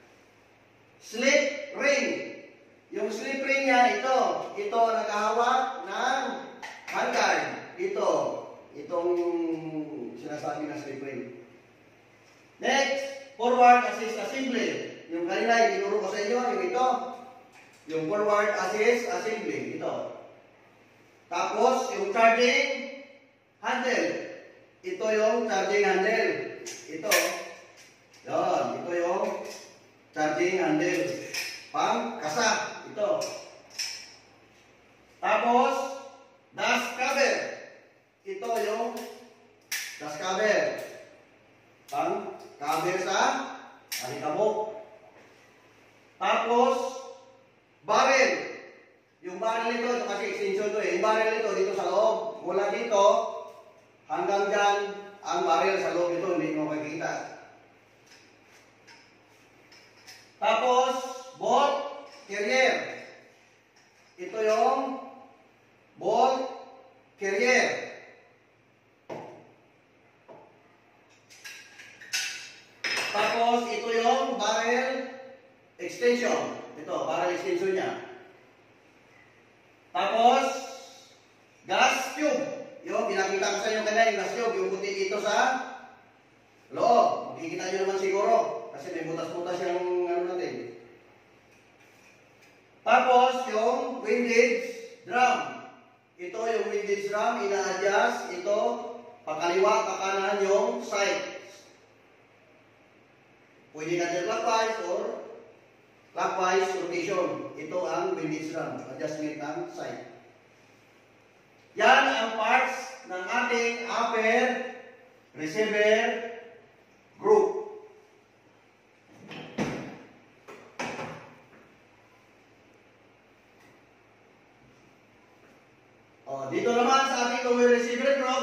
Speaker 1: Slip ring. Yung slip ring niya, ito. Ito, nakahawak ng handguard. Ito. Itong sinasabi na slip ring. Next, forward assist assembly. Yung kanina, itinuro ko sa inyo, yung ito. Yung forward assist assembly. Ito. Tapos, yung charging handle. Ito yung charging handle. Ito. Yan. Ito yung charging handle. Pang kasa. Ito. Tapos, dust cover. Ito yung dust cover. Pang cover sa alikabok. Tapos, barrel. Yung barrel ito kasi extension to eh. Yung barrel ito dito sa loob. Mula dito, hanggang dyan, ang barrel sa loob ito, hindi mo makikita. Tapos, bolt carrier. Ito yung bolt carrier. Tapos, ito yung barrel extension. Ito, barrel extension niya. Tapos, gas tube. Yung pinakita ko sa inyo kanina, yung gas tube. Yung puti dito sa loob. Makikita nyo naman siguro. Kasi may butas-butas yung ano natin. Tapos, yung windage drum. Ito yung windage drum. Ina-adjust. Ito, pakaliwa, pakanan yung side. Pwede counterclockwise or clockwise rotation. Ito ang windage drum. Adjustment ng side. Yan ang parts ng ating upper receiver group. Dito naman sa ating lower receiver group,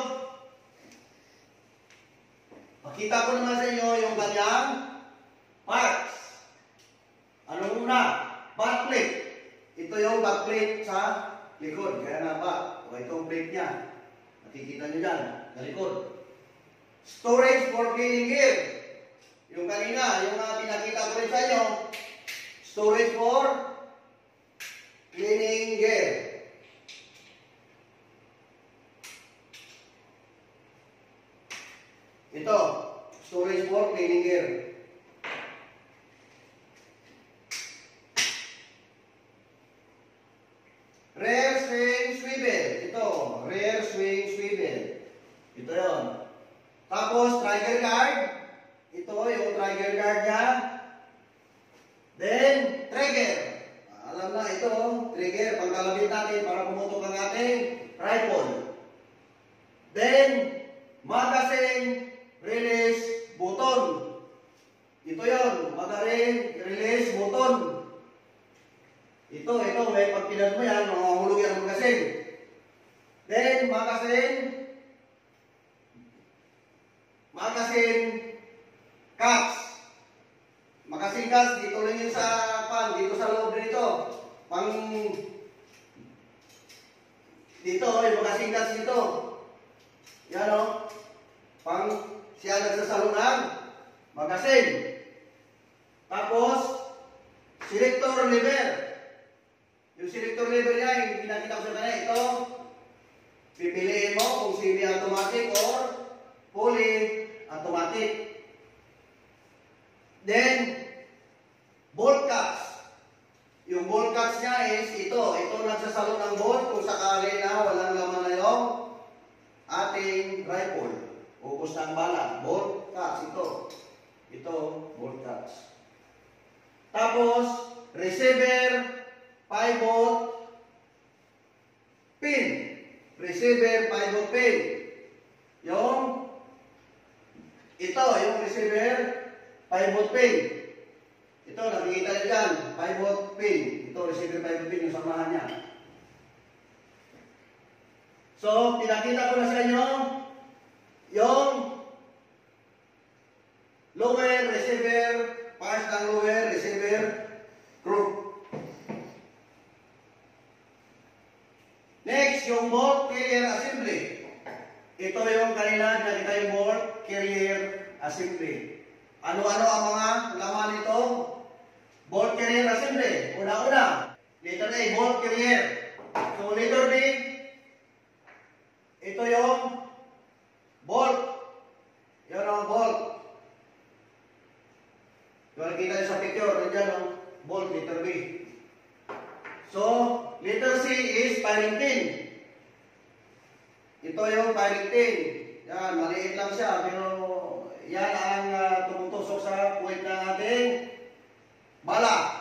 Speaker 1: pakita ko naman sa inyo yung kanyang parts. Ano muna? Backplate. Ito yung backplate sa likod. Kaya nga ba? Itong plate niya. Nakikita nyo dyan. Sa likod. Storage for cleaning gear. Yung kanina, yung pinakita ko rin sa inyo. Storage for cleaning gear. Ito. Storage for cleaning gear. Rear swing swivel. Ito. Rear swing swivel. Ito yun. Tapos, trigger guard. Ito yung trigger guard niya. Then, trigger. Alam na, ito. Trigger. Pangkalabit natin para pumutok ang ating rifle. Then, magazine release button. Ito yun. Magazine release button. Ito, may pag pinag mo yan, mahulog yan ang magazine. Then, magazine caps. Magazine caps, dito lang yun sa pan, dito sa loob nito. Dito, yung magazine caps dito. Yan o. Siya nagsasalunan. Magazine. Tapos, selector lever. Yung selector lever niya, yung pinakita ko sa kanina, ito, pipiliin mo kung semi-automatic or fully automatic. Then, bolt cuts. Yung bolt cuts niya is ito. Ito nagsasalo ng bolt kung sakali na walang laman na yung ating rifle. Ubus na ang bala. Bolt cuts. Ito, bolt cuts. Tapos, receiver pivot pin. Receiver pivot pin. Yung receiver pivot pin. Ito, nakikita nyo dyan. Pivot pin. Ito, receiver pivot pin, yung samahan niya. So, pinakita ko na sa inyo yung ng lower receiver group. Next, yung bolt carrier assembly. Ito yung kanina nakita yung bolt carrier assembly. Ano-ano ang mga laman nito? Bolt carrier assembly. Una-una, letter A, bolt carrier. So, letter B, ito yung bolt. Yan ang bolt. Kung nakita nyo sa picture, nandiyan ang bolt, letter B. So, letter C is firing pin. Ito yung firing pin. Yan, maliit lang siya, pero yan ang tumutusok sa puwet ng ating bala.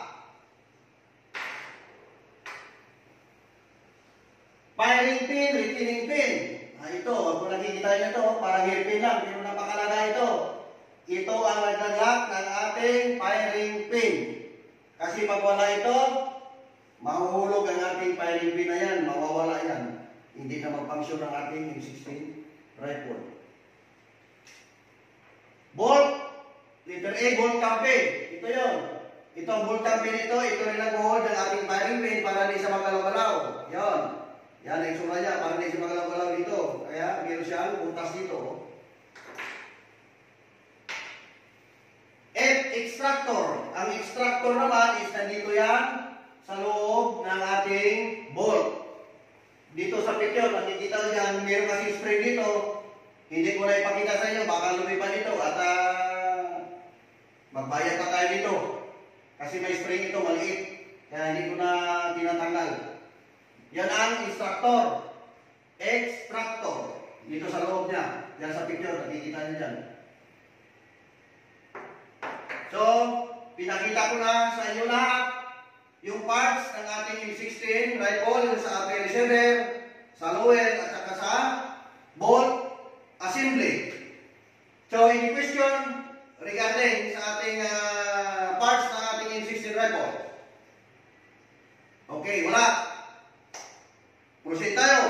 Speaker 1: Firing pin, retaining pin. Ito, kung nakikita nyo ito, parang hairpin lang, pero napakalaga ito. Ito ang nagdagak ng ating firing pin. Kasi pag wala ito, mahuhulog ang ating firing pin na yan, mawawala yan. Hindi na mag-function ang ating M16 rifle. Bolt, letter A, bolt campaign. Ito yun. Ito ang bolt campaign ito rin nag-hold ng ating firing pin para di sa magalaw-galaw. Yan. Yan ang itsura niya, para di sa magalaw-galaw dito. Kaya meron siyang butas dito. F, extractor. Ang extractor naman is nandito yan sa loob ng ating bolt. Dito sa picture, nakikita nyo dyan, meron kasi spring dito. Hindi ko na ipakita sa inyo, baka lumipad dito at magbayad pa tayo dito. Kasi may spring ito, maliit. Kaya hindi ko na tinatanggal. Yan ang extractor. Extractor. Dito sa loob niya. Yan sa picture, nakikita nyo dyan. So, pinakita ko na sa inyo lahat yung parts ng ating M16 rifle sa ating receiver, sa lower at saka sa bolt assembly. So, any question regarding sa ating parts ng ating M16 rifle? Okay, wala. Proceed tayo.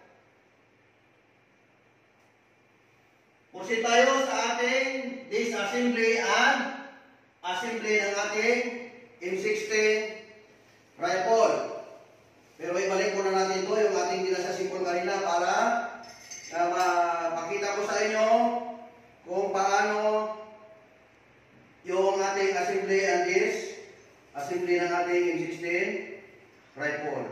Speaker 1: Proceed tayo sa ating disassembly and assembly ng ating M16 rifle. Pero ibalik muna natin ito, yung ating dinasasipol kanina para mapakita ko sa inyo kung paano yung ating assembly and assembly ng ating M16 rifle.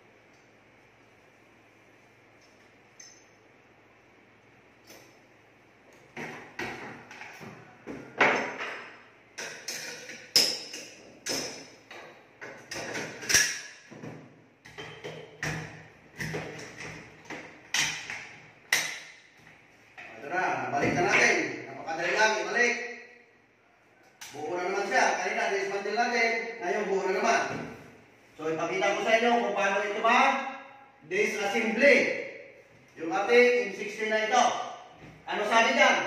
Speaker 1: Balik na natin. Napakadali lang, ibalik. Buo na naman siya. Kanina, dismantle natin. Ngayon, buo na naman. So, ipakita ko sa inyo kung paano ito ba disassembly. Yung ating M16 na ito. Ano sabi dyan?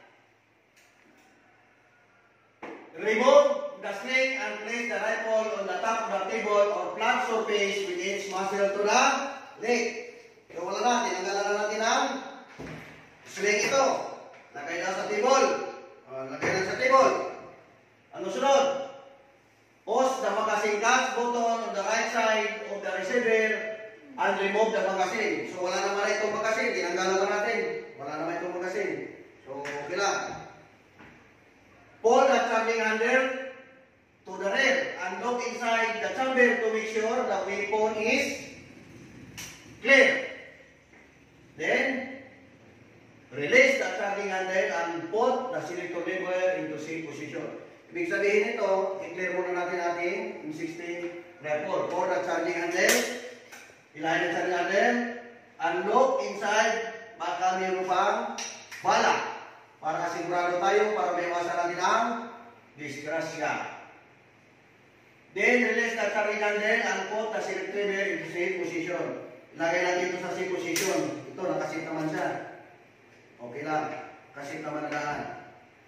Speaker 1: Remove the sling and place the rifle on the top of the table or flat surface with its muzzle to the leg. So, wala na. Tinanggalan na natin ang sling ito. Lagay na sa table. Lagay na sa table. Ano sunod? Pause the magazine catch button on the right side of the receiver and remove the magazine. So wala naman itong magazine. Tinanggalan na natin. Wala naman itong magazine. So okay lang. Pull the charging handle to the rear and look inside the chamber to make sure the weapon is clear. Then release the charging handle and put the selector lever into safe position. Ibig sabihin ito, i-clear muna natin ating M16 rifle. For the charging handle, ilahin ang charging handle, and look inside, baka mayroon pang bala. Para sigurado tayo, para may iwasan natin ang disgrasya. Then, release the charging handle and put the selector lever into safe position. Ilagay natin ito sa safe position. Ito, nakasit naman siya. Okay lang. Kasi naman nagaan.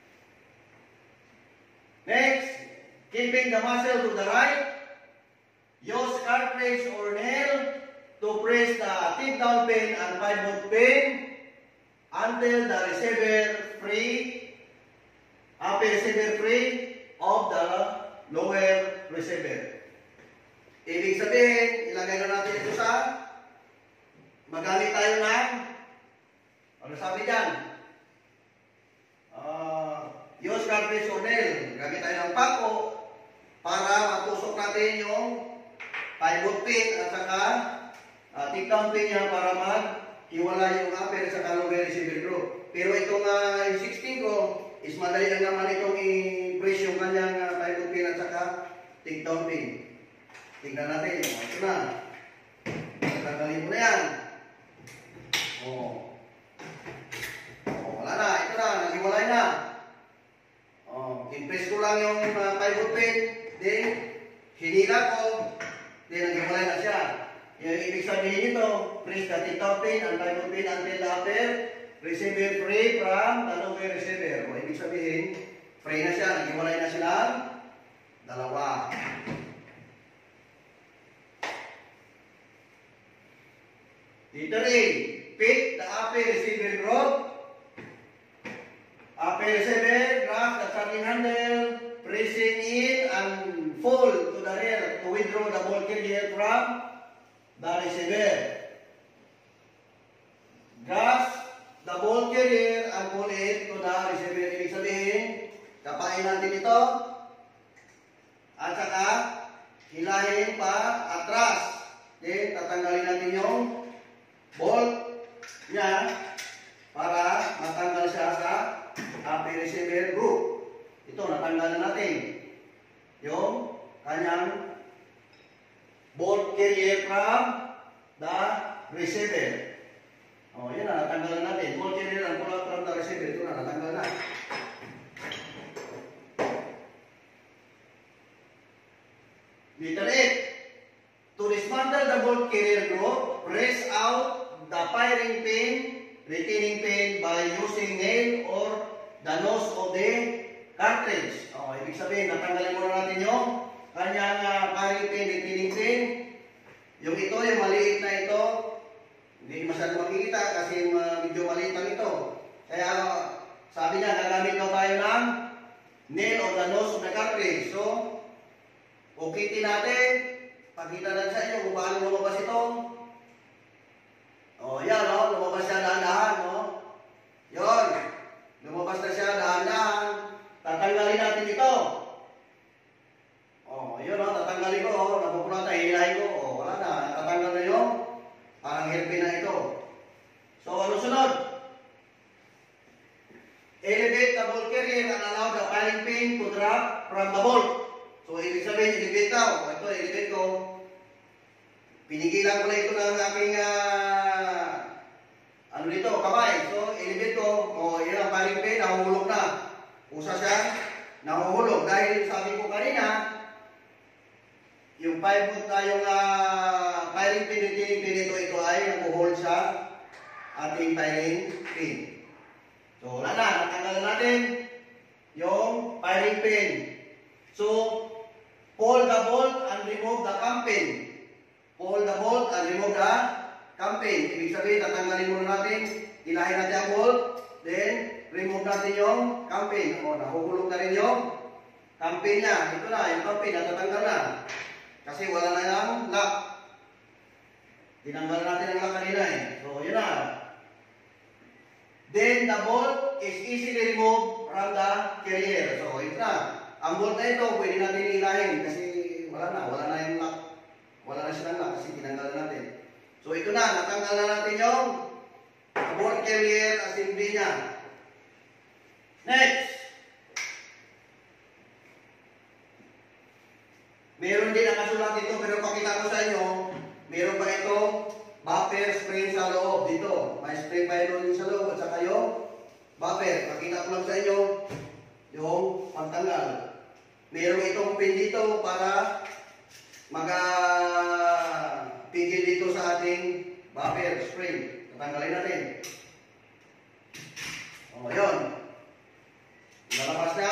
Speaker 1: Next, keeping the muzzle to the right. Use cartridge or nail to press the tip down pin and 5-volt pin until the receiver free of the lower receiver. Ibig sabihin, ilagay na natin ito sa magamit tayo ng ano sabi dyan? Use cartridge or nail. Gamit tayo ng pako para matusok natin yung pivot pin at saka take-down pin niya para maghiwalay yung upper sa lower receiver group. Pero itong yung 16 ko is madali lang naman itong i-press yung kanyang pivot pin at saka take-down pin. Tingnan natin. Ito na. Tanggalin mo na yan. Wala na. Ito na. Naghiwalay na. I-press ko lang yung pivot pin. Then, hinila ko. Then, naghiwalay na siya. Yung ibig sabihin nito, press the take-down pin and pivot pin until the upper receiver free from the lower receiver. Ibig sabihin, free na siya. Naghiwalay na sila. Dalawa. Dito rin, pick the upper receiver group. Upper receiver, grab the starting handle, pressing in and pull to the rear to withdraw the ball carrier from the receiver. Grasp the ball carrier and pull it to the receiver. Ibig sabihin, kapain natin ito. At saka, hilahin pa atras. Then, tatanggalin natin yung bolt niya para matanggal siya sa upper receiver group. Ito, natanggal na natin yung kanyang bolt carrier from the receiver. Yan na, natanggal na natin. Bolt carrier and pull out from the receiver. Ito na, natanggal na. Dito ulit. To dismantle the bolt carrier group, press out the firing pin, retaining pin by using nail or the nose of the cartridge. Ibig sabihin, natanggalin muna natin yung kanyang firing pin, retaining pin. Yung ito, yung maliit na ito, hindi masyadong makikita kasi medyo maliit lang ito. Kaya sabi niya, gagamit daw tayo ng nail or the nose of the cartridge. So, ukitin natin, pakita natin sa inyo kung paano lumabas ito. Yan, lumabas siya dahan-dahan, Yun, lumabas na siya dahan-dahan. Tatanggalin natin ito. Yun, tatanggalin ko, napupunta, hilahin ko. Wala na, tatanggal na yung parang hairpin na ito. So, ano sunod? Elevate the ball carrier and allow the firing pin to drop from the bolt. So, ibig sabihin, elevate daw. Ito, elevate ko. Pinigilan ko na ito ng aking ano dito, kamay. So, elevate ko. Yan ang firing pin, nahuhulog na. Usa siya, nahuhulog. Dahil sabi ko kanina, yung firing pin, retaining pin ito ay nahuhulog sa ating firing pin. So, wala na. Natanggal natin yung firing pin. So, pull the bolt and remove the cam pin. Pull the bolt and remove the cam pin. Ibig sabihin, tatanggalin muna natin, ilahin natin ang bolt, then remove natin yung cam pin. Nahuhulog na rin yung cam pin niya. Ito na, yung cam pin, natatanggal na. Kasi wala na yung lock. Tinanggal natin ang lock kanina So, yun na. Then, the bolt is easily removed from the carrier. So, ito na. Ang bolt na ito, pwede natin ilahin kasi wala na yung lock. Wala na silang lock kasi tinanggal natin. So, ito na. Natanggal na natin yung bolt carrier assembly niya. Next. Meron din nakasulat dito pero pakita ko sa inyo, meron pa ito buffer spring sa loob dito. May spring pylon din sa loob at saka yung buffer. Pakita ko lang sa inyo yung pagtanggal. Meron itong pin dito para pigil dito sa ating buffer spring. Tatanggalin natin. Yun. Lalabas na.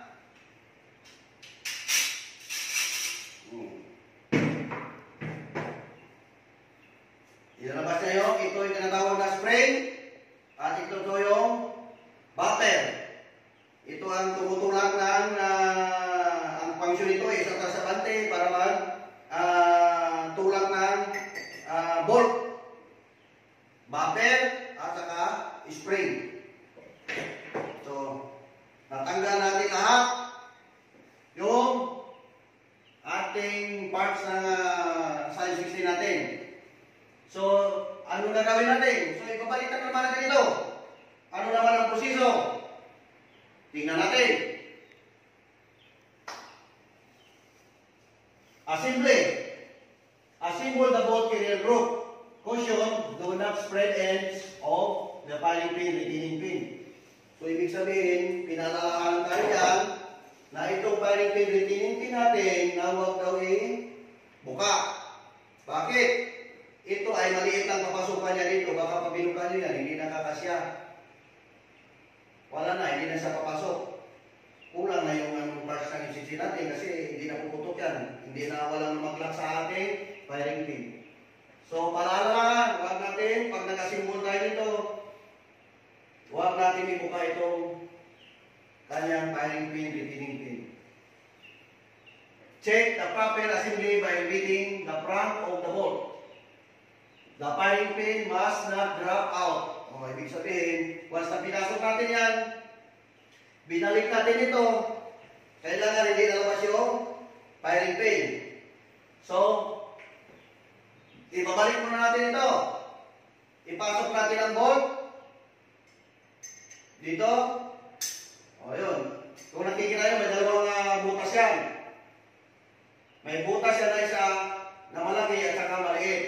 Speaker 1: Ilalabas na yung, ito yung tinatawag na spring at ito yung buffer. Ito ang tumutulak ng ang function nito gagawin natin? So, ipabalitan naman natin ito. Ano naman ang proseso? Tingnan natin. Assembly. Assemble the bolt carrier group. Caution, do not spread ends of the firing pin, retaining pin. So, ibig sabihin, pinalalahanan tayo yan na itong firing pin, retaining pin natin na huwag daw buka. Bakit? Ito ay maliit lang papasukan niya dito. Baka pabilukan niyo yan, hindi nakakasya. Wala na, hindi na siya papasok. Kulang na yung parts ng MCC natin kasi hindi na puputok yan. Hindi na walang mag-lock sa ating firing pin. So, paalala, huwag natin, pag nag-assemble tayo nito, huwag natin ibuka itong kanyang firing pin, retaining pin. Check the proper assembly by reading the front of the bolt. The firing pin must not drop out. O, ibig sabihin, once na pinasok natin yan, binalik natin ito, kailangan hindi nalabas yung firing pin. So, ibabalik muna natin ito. Ipasok natin ang bolt. Dito. O, yun. Kung nakikita nyo, may dalawang butas yan. May butas yan na isa na malaki at saka maliit.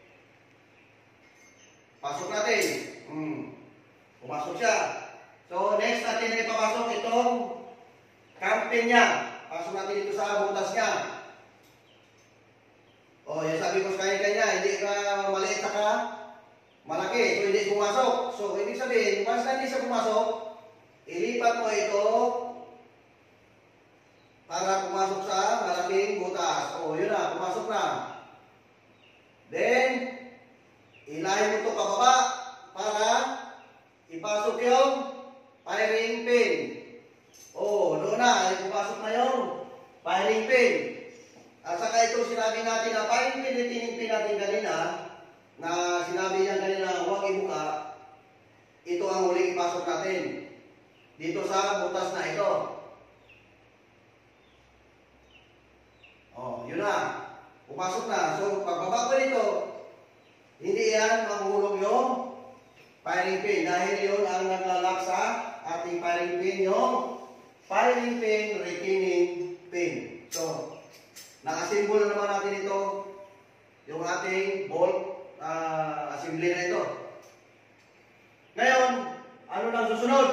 Speaker 1: Pasok natin. Pumasok siya. So, next natin na ipapasok itong camping niya. Pasok natin dito sa butas niya. O, yung sabi ko sa kanya, hindi ka maliit ka malaki. So, hindi pumasok. So, ibig sabihin, once na hindi siya pumasok, ilipat mo ito para pumasok sa malaking butas. O, yun na, pumasok na. Then, ilahin mo ito pababa para ipasok yung firing pin. O, doon na, ipasok na yung firing pin. At saka ito sinabi natin na firing pin, retaining pin natin kanina, na sinabi niya kanina huwag ibuka, ito ang huling ipasok natin. Dito sa butas na ito. O, yun na. Pumasok na. So, pagbaba ko dito, hindi yan mahulog yung firing pin. Dahil yun ang naglalak sa ating firing pin, yung firing pin, retaining pin. So, naka-symbol na naman natin ito, yung ating bolt assembly na ito. Ngayon, ano nang susunod?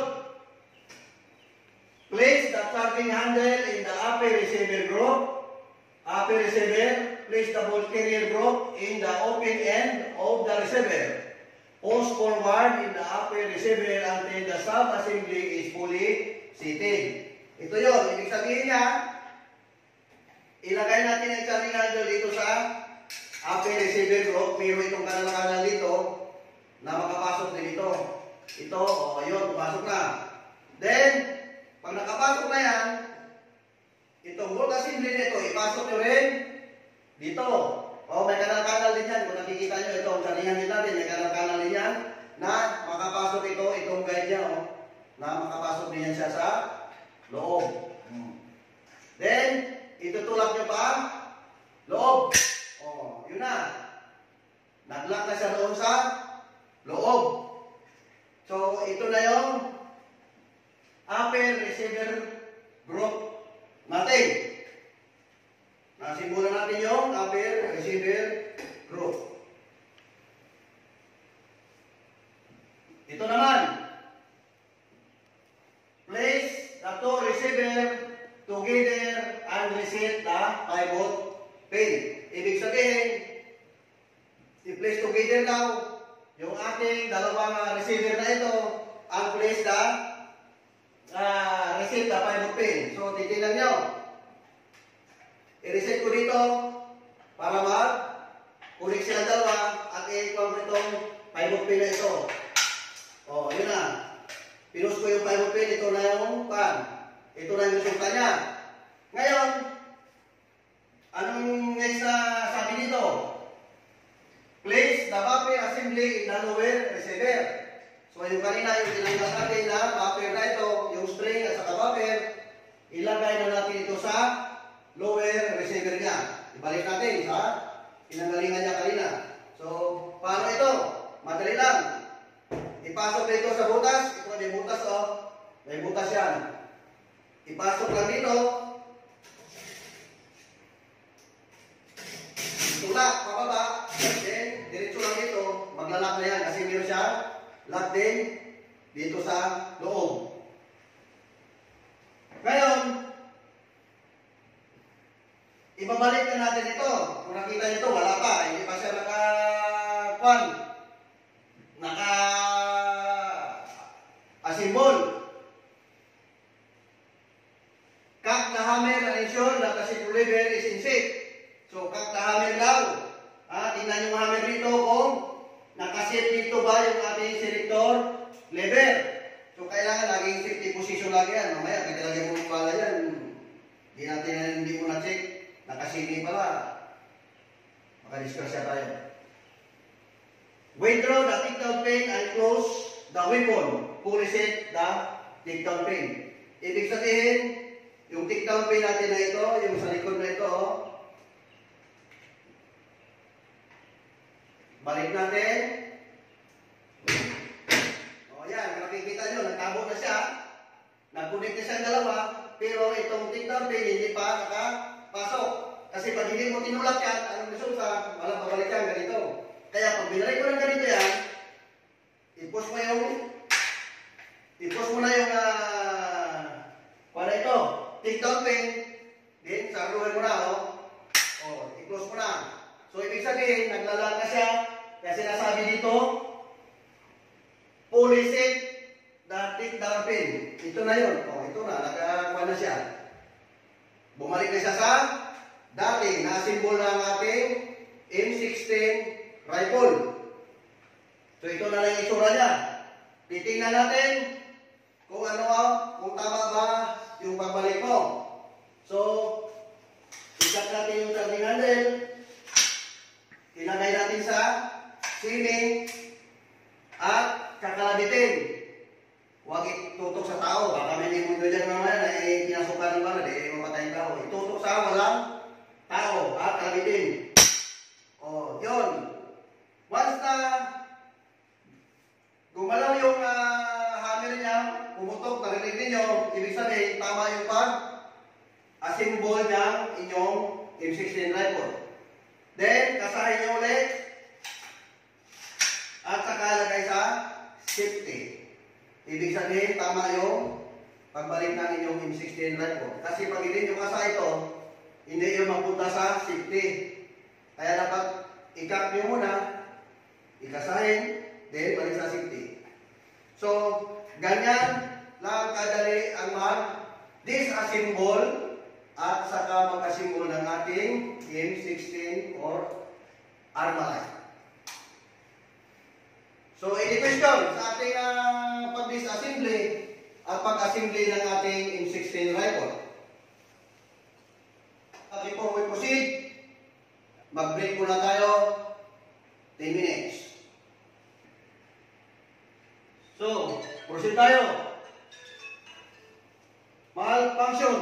Speaker 1: Place the charging handle in the upper receiver group. Upper receiver, place the bolt carrier group in the open end of the receiver. Push forward in the upper receiver until the sub-assembly is fully seated. Ito yun. Ibig sabihin niya, ilagay natin ang charging handle dito sa upper receiver group. Pero itong kanal dito na makapasok din dito. Ito, o yun, pumasok na. Then, pag nakapasok na yan, itong bolt assembly nito, ipasok nyo rin dito. O, may kanal-kanal din yan. Kung nakikita nyo, ito, ang sarihan din natin, may kanal-kanal din yan na makapasok ito, itong guide niya, o, na makapasok din yan siya sa loob. Then, itutulak nyo pa loob. O, yun na. Nag-lock na siya doon sa loob. So, ito na yung upper receiver group natin. Nasimulan natin yung upper receiver group. Ito naman. Place the two receiver together and reset the pivot pin. Ibig sabihin, i-place together daw yung ating dalawang receiver na ito and place the reset the pivot pin. So, titignan nyo. I-reset ko dito para mag-connect sila dalawa at i-call ko itong pivot pin na ito. O, yun na. Pinus ko yung pivot pin. Ito na yung pan. Ito na yung resulta niya. Ngayon, anong next na sabi dito? Place the buffer assembly in the lower receiver. So, yung kanina yung tinanggal natin na buffer na ito, yung string at saka buffer, ilagay na natin ito sa lower receiver niya. Ibalik natin sa pinanggalingan niya kanina. So, paano ito? Madali lang. Ipasok dito sa butas. Ito may butas, oh. May butas yan. Ipasok lang dito. Tulak, pababa. Then, diretso lang dito. Maglalak na yan kasi meron siya lock din dito sa loob. Ngayon, ibabalik na natin ito. Kung nakita nyo ito, wala pa. Hindi pa siya naka-assemble. Cut the hammer and ensure that the seat lever is in shape. So, cut the hammer lang. Tingnan yung hammer dito kung nakasit dito ba yung ating selector lever. So, kailangan laging safety position lagi yan. Mamaya, pagkalagyan mo pala yan, hindi mo na-check. Nakasini pala. Makadiskrasya tayo. Withdraw the takedown pin and close the weapon. Pull reset the takedown pin. Ibig sabihin, yung takedown pin natin na ito, yung sa likod na ito, balik natin. O yan, makikita nyo, nagtabo na siya. Nag-connect na siya ang dalawa, pero itong takedown pin hindi pa nakapasok. Kasi pag hindi mo tinulak yan, anong resulta? Walang babalik yan, ganito. Kaya pag binalik mo ng ganito yan, i-push mo na yung para ito, takedown pin, then saruhin mo na, i-close mo na. So, ibig sabihin, naglalaka siya, kasi nasabi dito, pull set the takedown pin. Ito na yun. Ito na, nagkakuha na siya. Bumalik na siya sa dati, na-symbol na ang ating M16 rifle. So, ito na lang yung itsura niya. Titingnan natin kung kung tama ba yung pagbalik mo. So, ikat natin yung turning handle. Ilagay natin sa ceiling at kakalabitin. Huwag itutok sa tao. Baka may mundo dyan mamaya na pinasukan ng bala. Di mamatay yung tao. Itutok sa walang tao at kalabitin. Yun. Once na gumalaw yung hammer niya, pumutok, narinig ninyo, ibig sabihin, tama yung pag-assemble ng inyong M16 rifle. Then, kasahin nyo ulit at saka lagay sa safety. Ibig sabihin, tama yung pagbalik ng inyong M16 rifle. Kasi pag hindi nyo kasa ito, hindi yun mapunta sa safety. Kaya dapat i-cut nyo muna, ikasahin, then balik sa safety. So, ganyan lang kadali ang mag-disassemble at saka mag-assemble ng ating M16 or Armalite. So, any question sa ating pag-disassembly at pag-assembly ng ating M16 rifle? Before we proceed, mag-break muna tayo 10 minutes. So, proceed tayo. Malfunction.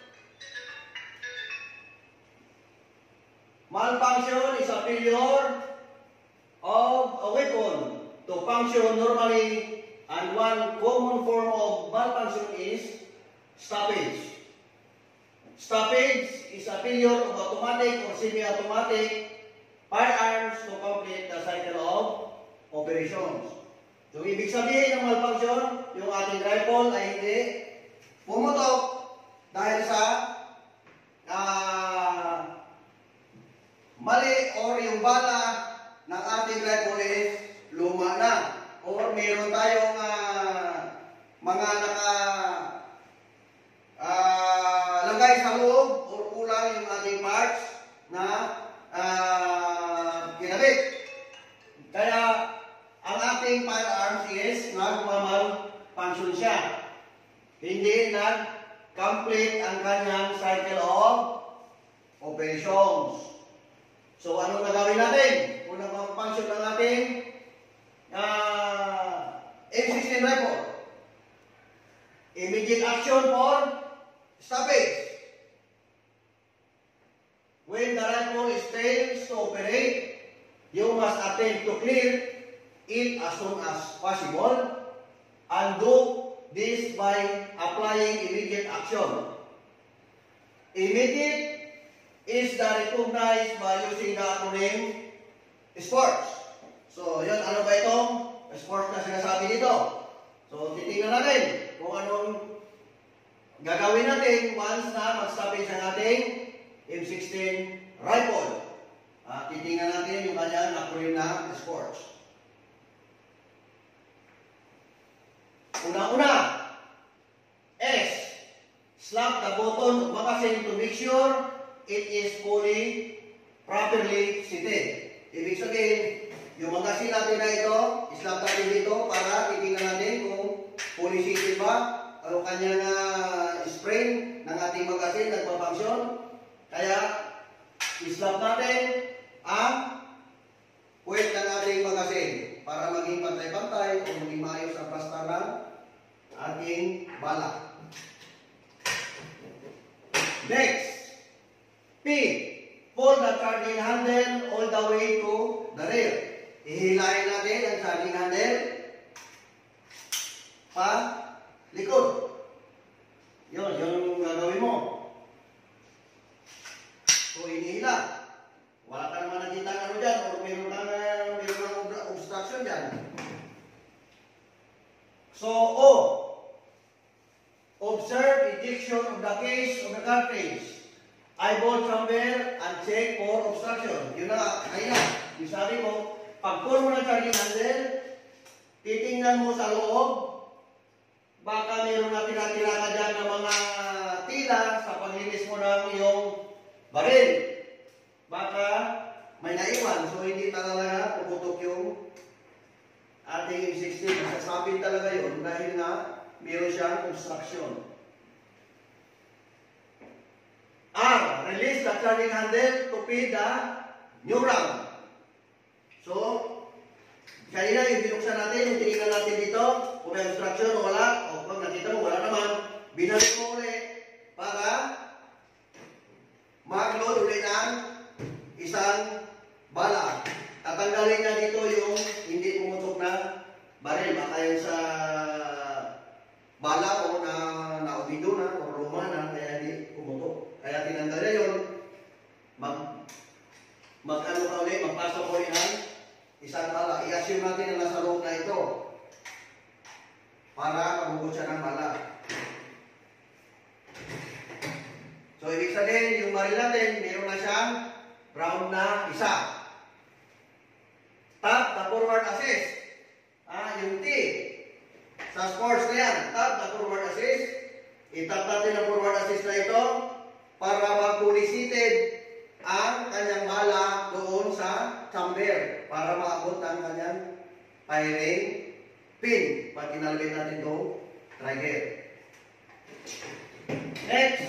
Speaker 1: Malfunction is a failure of a weapon to function normally, and one common form of malfunction is stoppage. Stoppage is a failure of automatic or semi-automatic firearms to complete the cycle of operations. So, ibig sabihin ng malfunction, yung ating rifle ay hindi pumutok dahil sa mali or yung bala ng ating rifle is luma na or meron tayong mga lagay sa loob or kulang yung ating parts na kinabit. Kaya ang ating firearms is nagmamalfunction siya. Hindi nag-complete ang kanyang cycle of operations. So, anong nagawin natin? Kung nagmamalfunction ng ating M16 rifle. Immediate action for stoppage. When the rifle fails to operate, you must attempt to clear it as soon as possible and do this by applying immediate action. Immediate is the recognized by using the acronym SPORTS. So, yun, ano ba itong SPORTS na sinasabi dito? So, titingnan natin kung anong gagawin natin once na mag-stoppage ang ating M16 rifle. Titingnan natin yung kanyang acronym na SPORTS. Una-una, S. Slap the button of magazine to make sure it is fully, properly seated. Ibig sabihin, yung magazine natin na ito, slap natin dito para titingnan natin kung fully seated ba, ang kanyang spring ng ating magazine nagpapangsyon. Kaya, slap natin ang puwet ng ating magazine para maging pantay-pantay o maging maayos ang pasta ng ating bala. Next, P. Pull the charging handle all the way to the rear. Ihilahin natin ang charging handle pa likod. Yun, yung gagawin mo. So, inihila. Wala ka naman nakita ano dyan o meron ng obstruction dyan. So, O. Observe ejection of the case of the cartridge. Eyeball chamber and check for obstruction. Yun na, ayun na. Yung sabi mo, pag pull mo ng charging handle, titingnan mo sa loob, baka meron na tira-tira ka dyan ng mga tila sa paglinis mo ng iyong baril. Baka may naiwan. So, hindi talaga puputok yung ating M16. Masasabit talaga yun dahil nga meron siyang obstruction. R. Release the charging handle to feed the new round. So, kanina yung binuksan natin, yung tinignan natin dito, kung may obstruction o wala, o kung nakita mo wala naman, binalik mo ulit para mag-load ulit ng isang bala. Tatanggalin niya dito yung hindi pumutok na baril. Baka yun sa bala o naubido na o luma na kaya hindi pumutok. Kaya tinanggal niya yun. Mag-ano ka ulit, magpasok ulit ng isang bala. I-assume natin na nasa loob na ito para mabugot siya ng bala. So, ibig sabihin, yung baril natin, meron na siyang round na isa. Tap the forward assist. Yung T. Sa sports na yan, tap the forward assist. Itap natin ang forward assist na ito para mag-fully seated ang kanyang bala doon sa chamber para maabot ang kanyang firing pin pag inalagay natin itong trigger. Next,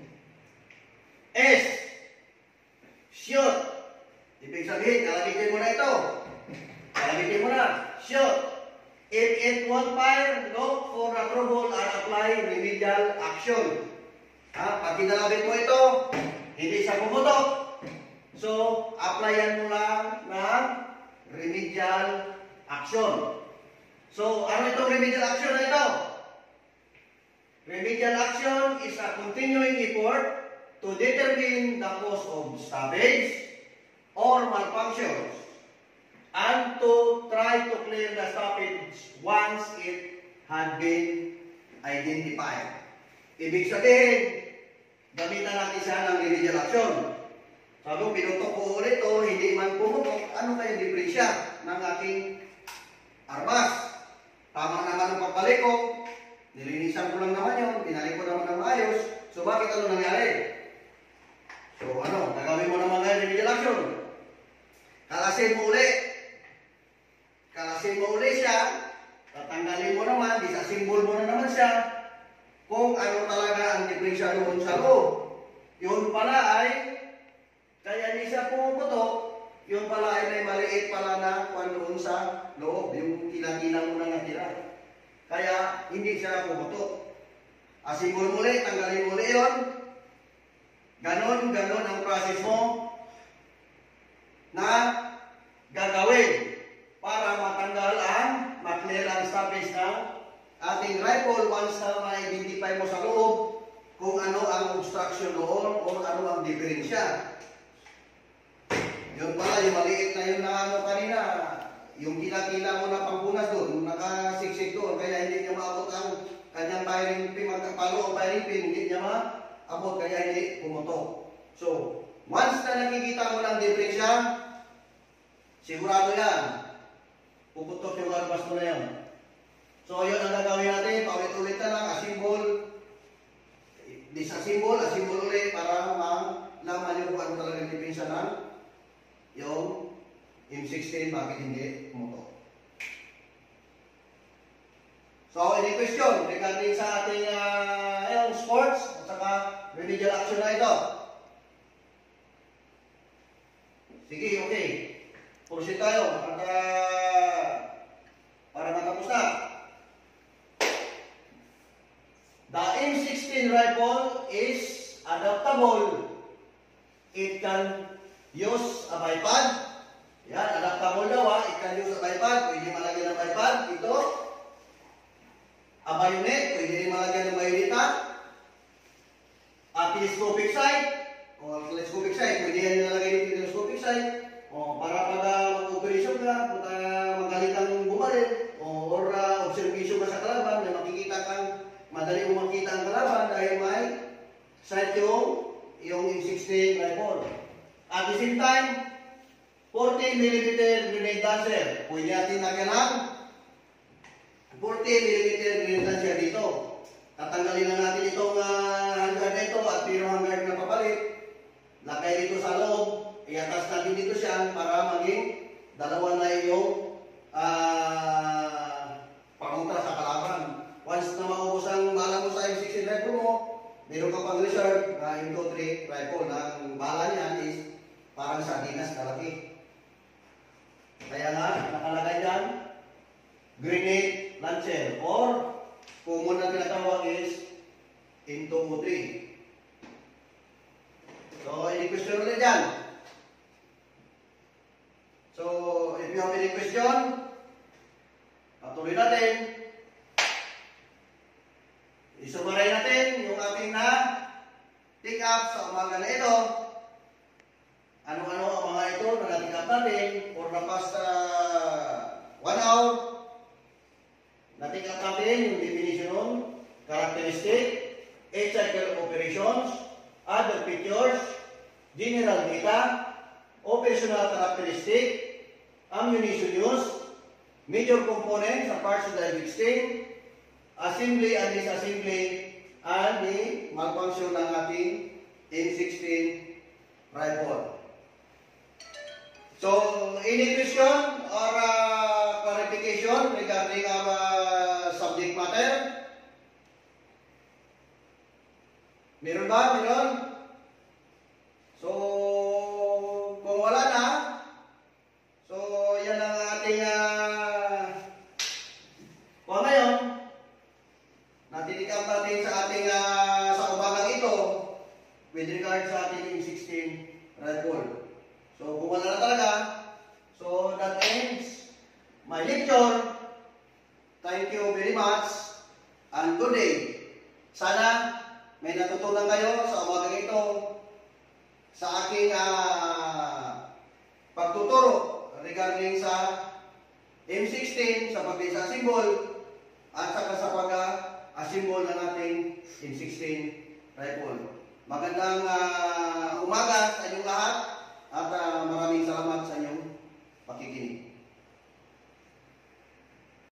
Speaker 1: S. Shoot. Ibig sabihin, kalabitin mo na ito. Kalabitin mo na. Shoot. If it won't fire, look for approval and apply remedial action. Pag kinalabit mo ito, hindi siya pumutok. So, applyan mo lang ng remedial action. So, ano itong remedial action na ito? Remedial action is a continuing effort to determine the cause of stoppage or malfunctions and to try to clear the stoppage once it had been identified. Ibig sabihin, gamitan natin siya ng remedial action. Sabi ko, pinutok ko ulit o hindi man pumutok, ano kaya diferensya ng aking armas? Tama naman ang pagbalik ko, nilinisan ko lang naman yun, pinalik ko naman ng maayos. So bakit ano nangyari? So ano, nagawin mo naman ngayon remedial action. Kalasin mo ulit. Kalasin mo ulit siya. Tatanggalin mo naman, disasimbol mo na naman siya. Kung ano talaga ang diferensya doon sa loob. Yun pala ay, kaya hindi siya pumuputok, yun pala ay may maliit pala na kung doon sa loob. Yung tila-tila mo na natira. Kaya hindi siya pumutok. Asimbol mo ulit, tanggalin mo ulit yun. Ganon ang process mo na gagawin para matanggal ating rifle once na ma-identify mo sa loob kung ano ang obstruction doon o ano ang diferensya. Yun pala, yung maliit na yun na ano kanina, yung kila-kila mo na pangbunas doon, nakasiksik doon, kaya hindi niya maabot ang kanyang firing pin, magkapalo o firing pin, hindi niya maabot, kaya hindi pumutok. So, once na nakikita mo ng diferensya, sigurado yan, puputok yung armas mo na yan. So, yun ang gagawin natin, paulit-ulit na lang, assemble, disassemble, assemble ulit para malaman yung kung ano talagang diferensya ng yung M16, bakit hindi pumutok. So, any question regarding sa ating sports at saka remedial action na ito? Sige, okay. Proceed tayo para matapos na. The M16 rifle is adaptable. It can use a bipod. Yan, adaptable daw it can use a bipod. Pwede malagyan ng bipod. Ito. A bayonet. Pwede rin malagyan ng bayoneta. A telescopic sight. O telescopic sight. Pwede yan nalagay yung telescopic sight. O para pag mag-operation ka, magaling kang bumaril. Or observation ka sa kalaban na makikita kang madali mo makita ang kalaban dahil may sight yung M16 rifle. At the same time, 40mm grenade launcher. Pwede natin lagyan ng 40mm grenade launcher dito. Tatanggalin na natin itong handguard na ito at mayroong handguard na papalit. Lagay dito sa loob. Iatas natin dito siya para maging dalawa na yung panguntra sa kalaban. Once na maubos ang bala mo sa M16 rifle mo, meron ka pang reserve na M23 rifle na ang bala niyan is parang sardinas kalaki. Kaya nga, nakalagay dyan, grenade launcher or common na tinatawag is M203. So, any question ulit dyan? So, if you have any question, patuloy natin. Isumaray natin yung ating na pick up sa umaga na ito. Ano-ano ang mga ito na na-pick up natin for the past 1 hour. Na-pick up natin yung definition, characteristic, 8 cycle operations, other features, general data, operational characteristic, ammunition use, major components and parts of the M16, assembly and disassembly, and the malfunction ng ating M16 rifle. So, any question or clarification regarding our subject matter? Meron ba? Meron? So, kung wala na, so, yan ang ating kung ngayon, natitikap natin sa ating sa umagang ito with regard sa ating M16 rifle. So, kung wala na talaga, so that ends my lecture. Thank you very much and good day. Sana may natutunan kayo sa umagang ito sa aking pagtuturo regarding sa M16, sa pag-disassemble at saka sa pag-assemble ng ating M16 rifle. Magandang umaga sa inyong lahat at maraming salamat sa inyong pakikinig.